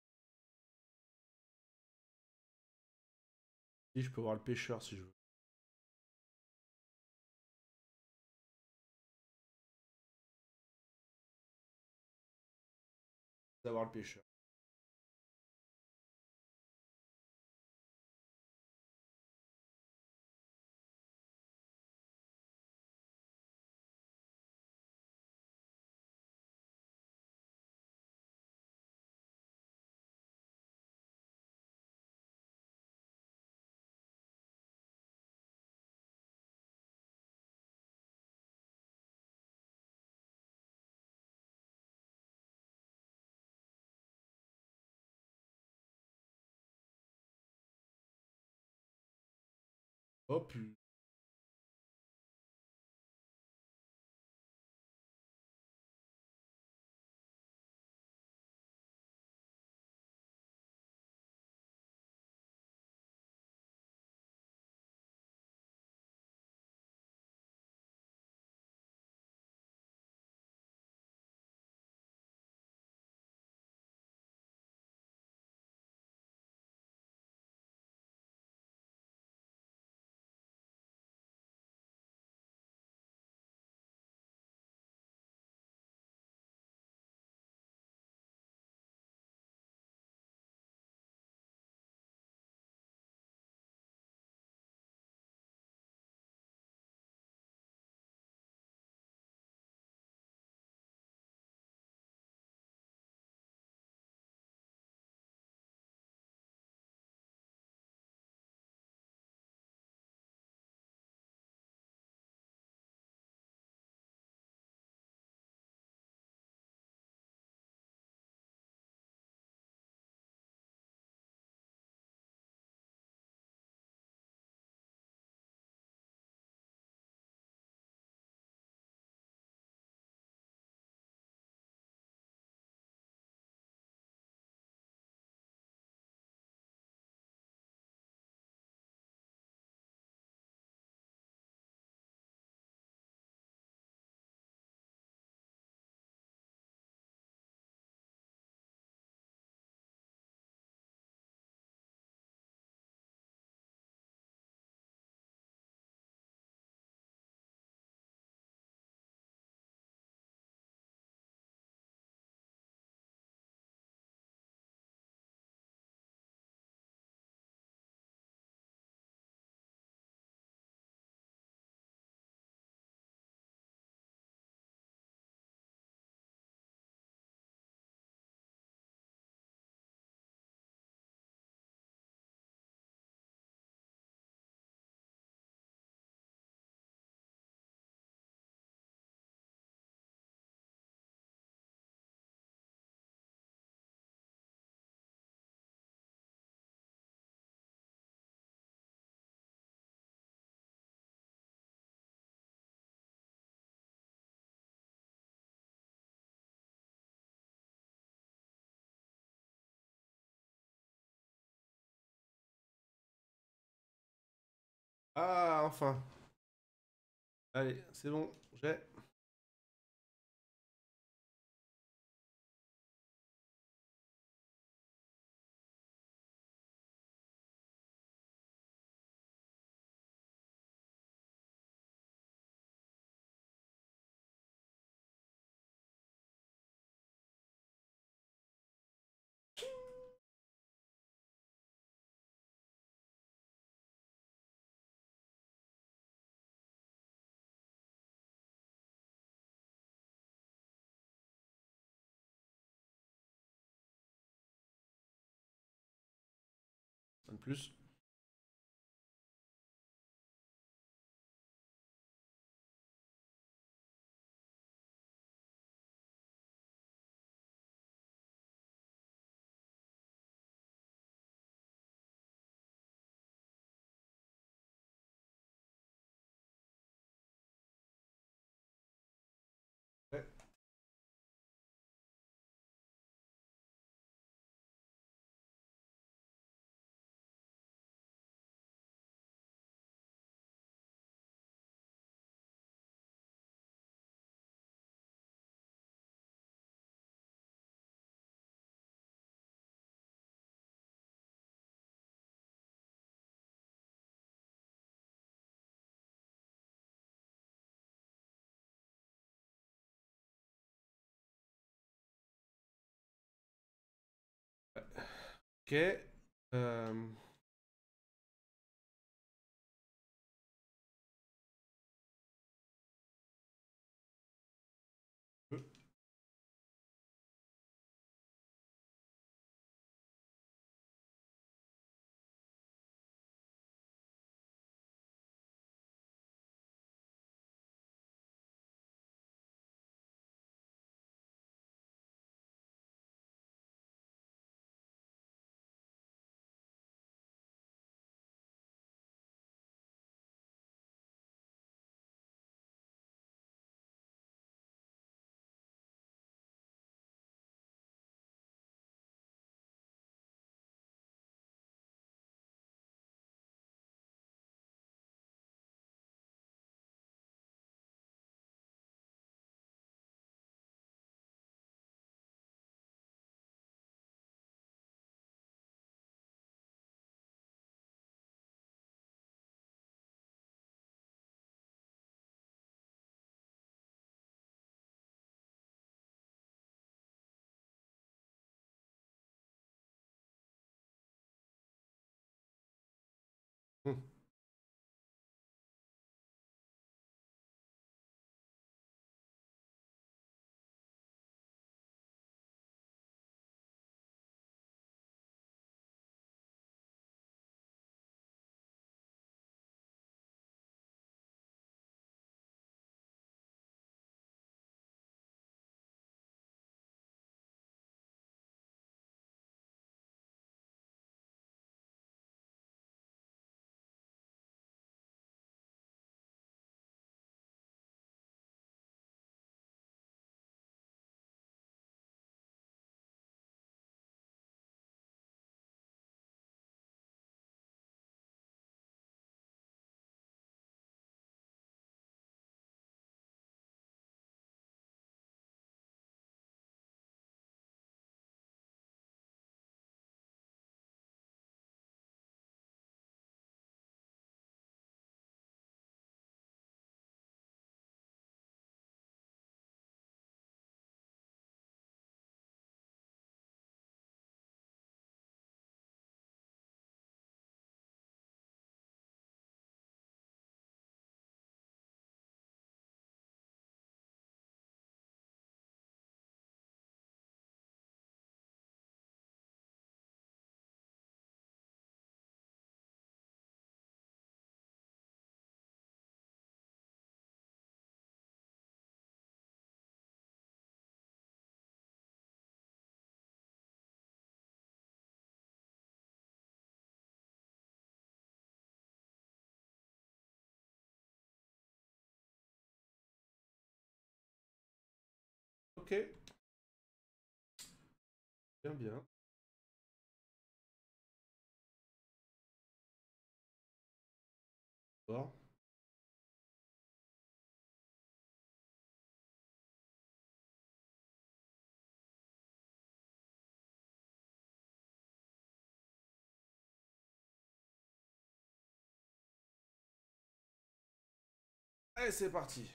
Si je peux voir le pêcheur si je veux. D'avoir le pêcheur. Oh putain. Ah, enfin. Allez, c'est bon, j'ai. Un de plus. Ouais. Ok. Euh... Hmm. Ok. Bien, bien. D'accord. Allez, c'est parti.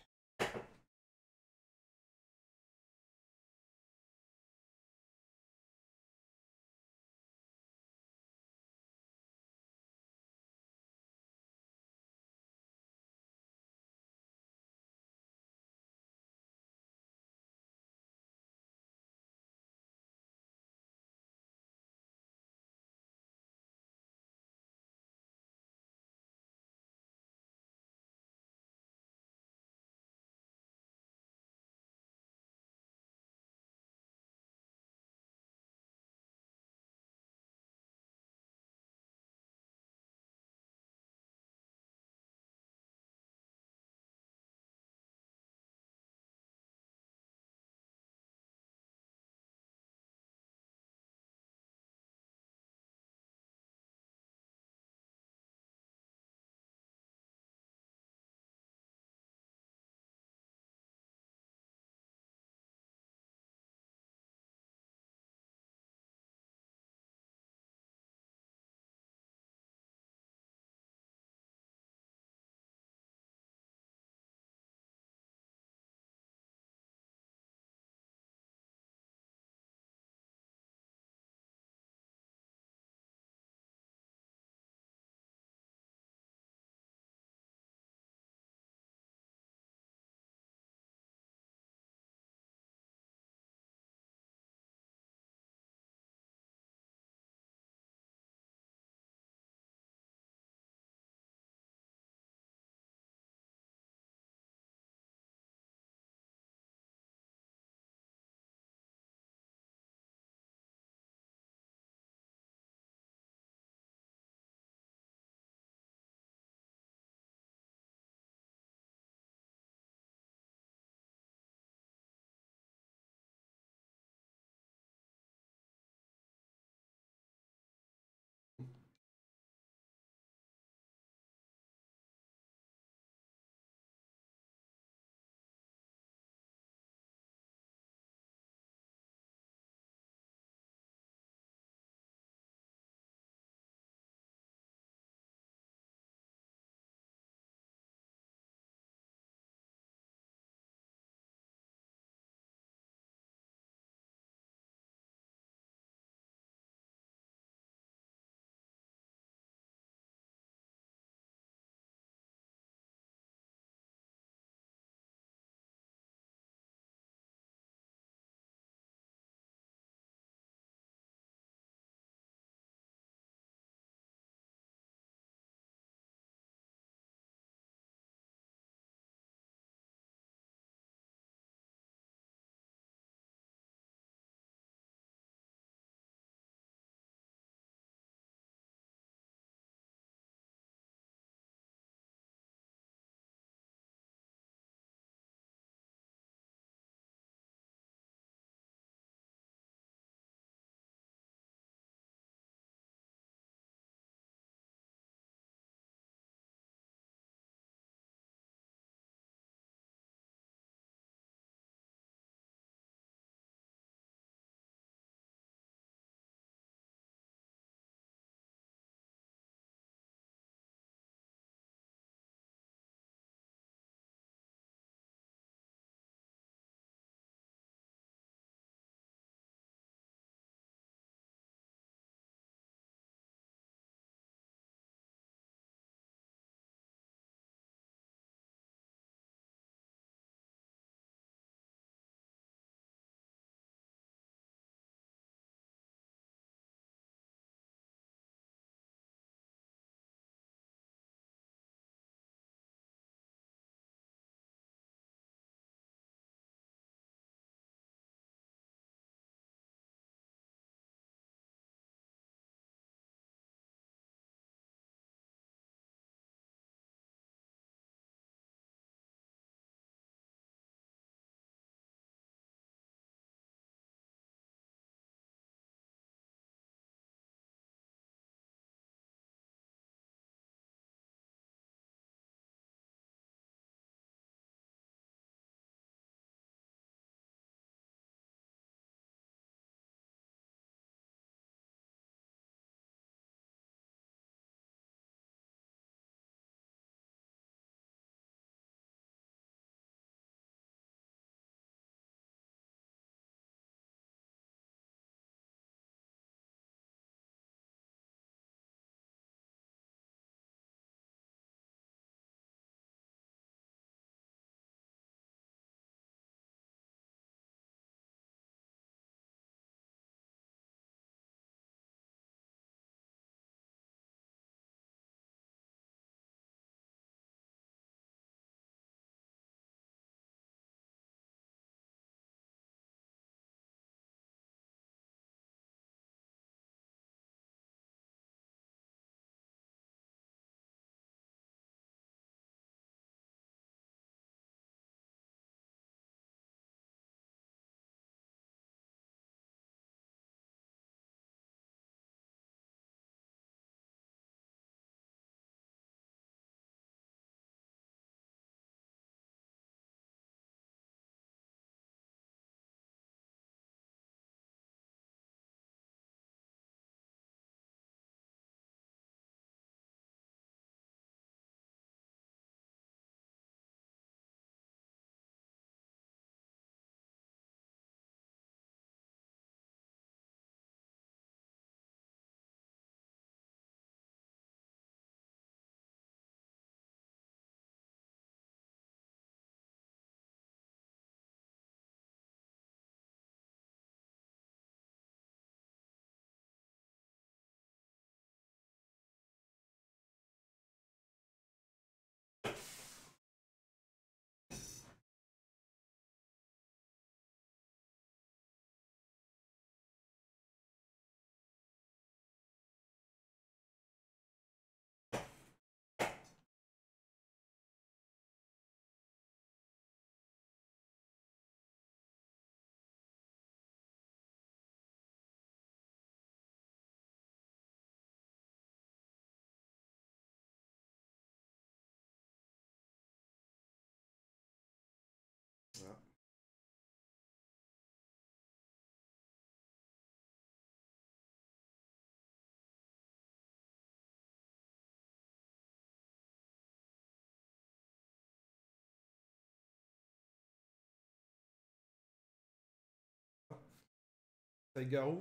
Saigaru.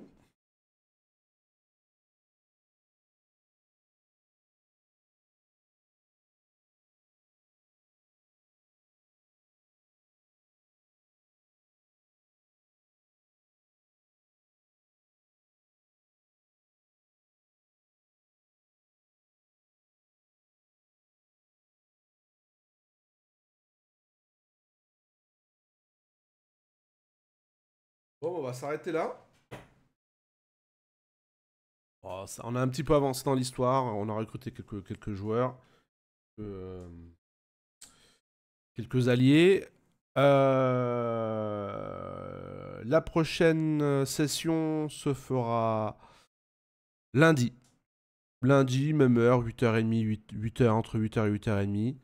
Bon, on va s'arrêter là. Oh, ça, on a un petit peu avancé dans l'histoire. On a recruté quelques, quelques joueurs. Euh, quelques alliés. Euh, la prochaine session se fera lundi. Lundi, même heure, huit heures trente, huit heures, entre huit heures et huit heures trente.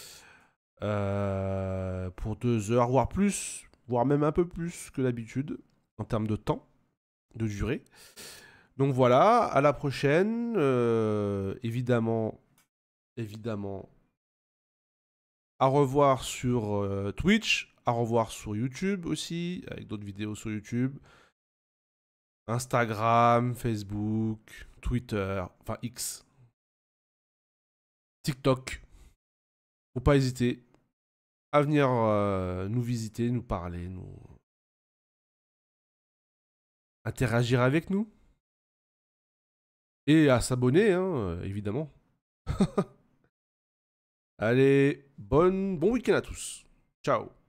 Euh, pour deux heures, voire plus, voire même un peu plus que d'habitude, en termes de temps, de durée. Donc voilà, à la prochaine. Euh, évidemment, évidemment, à revoir sur euh, Twitch, à revoir sur YouTube aussi, avec d'autres vidéos sur YouTube. Instagram, Facebook, Twitter, enfin X, TikTok. Faut pas hésiter à venir euh, nous visiter, nous parler, nous interagir avec nous. Et à s'abonner, hein, évidemment. Allez, bonne, bon week-end à tous. Ciao.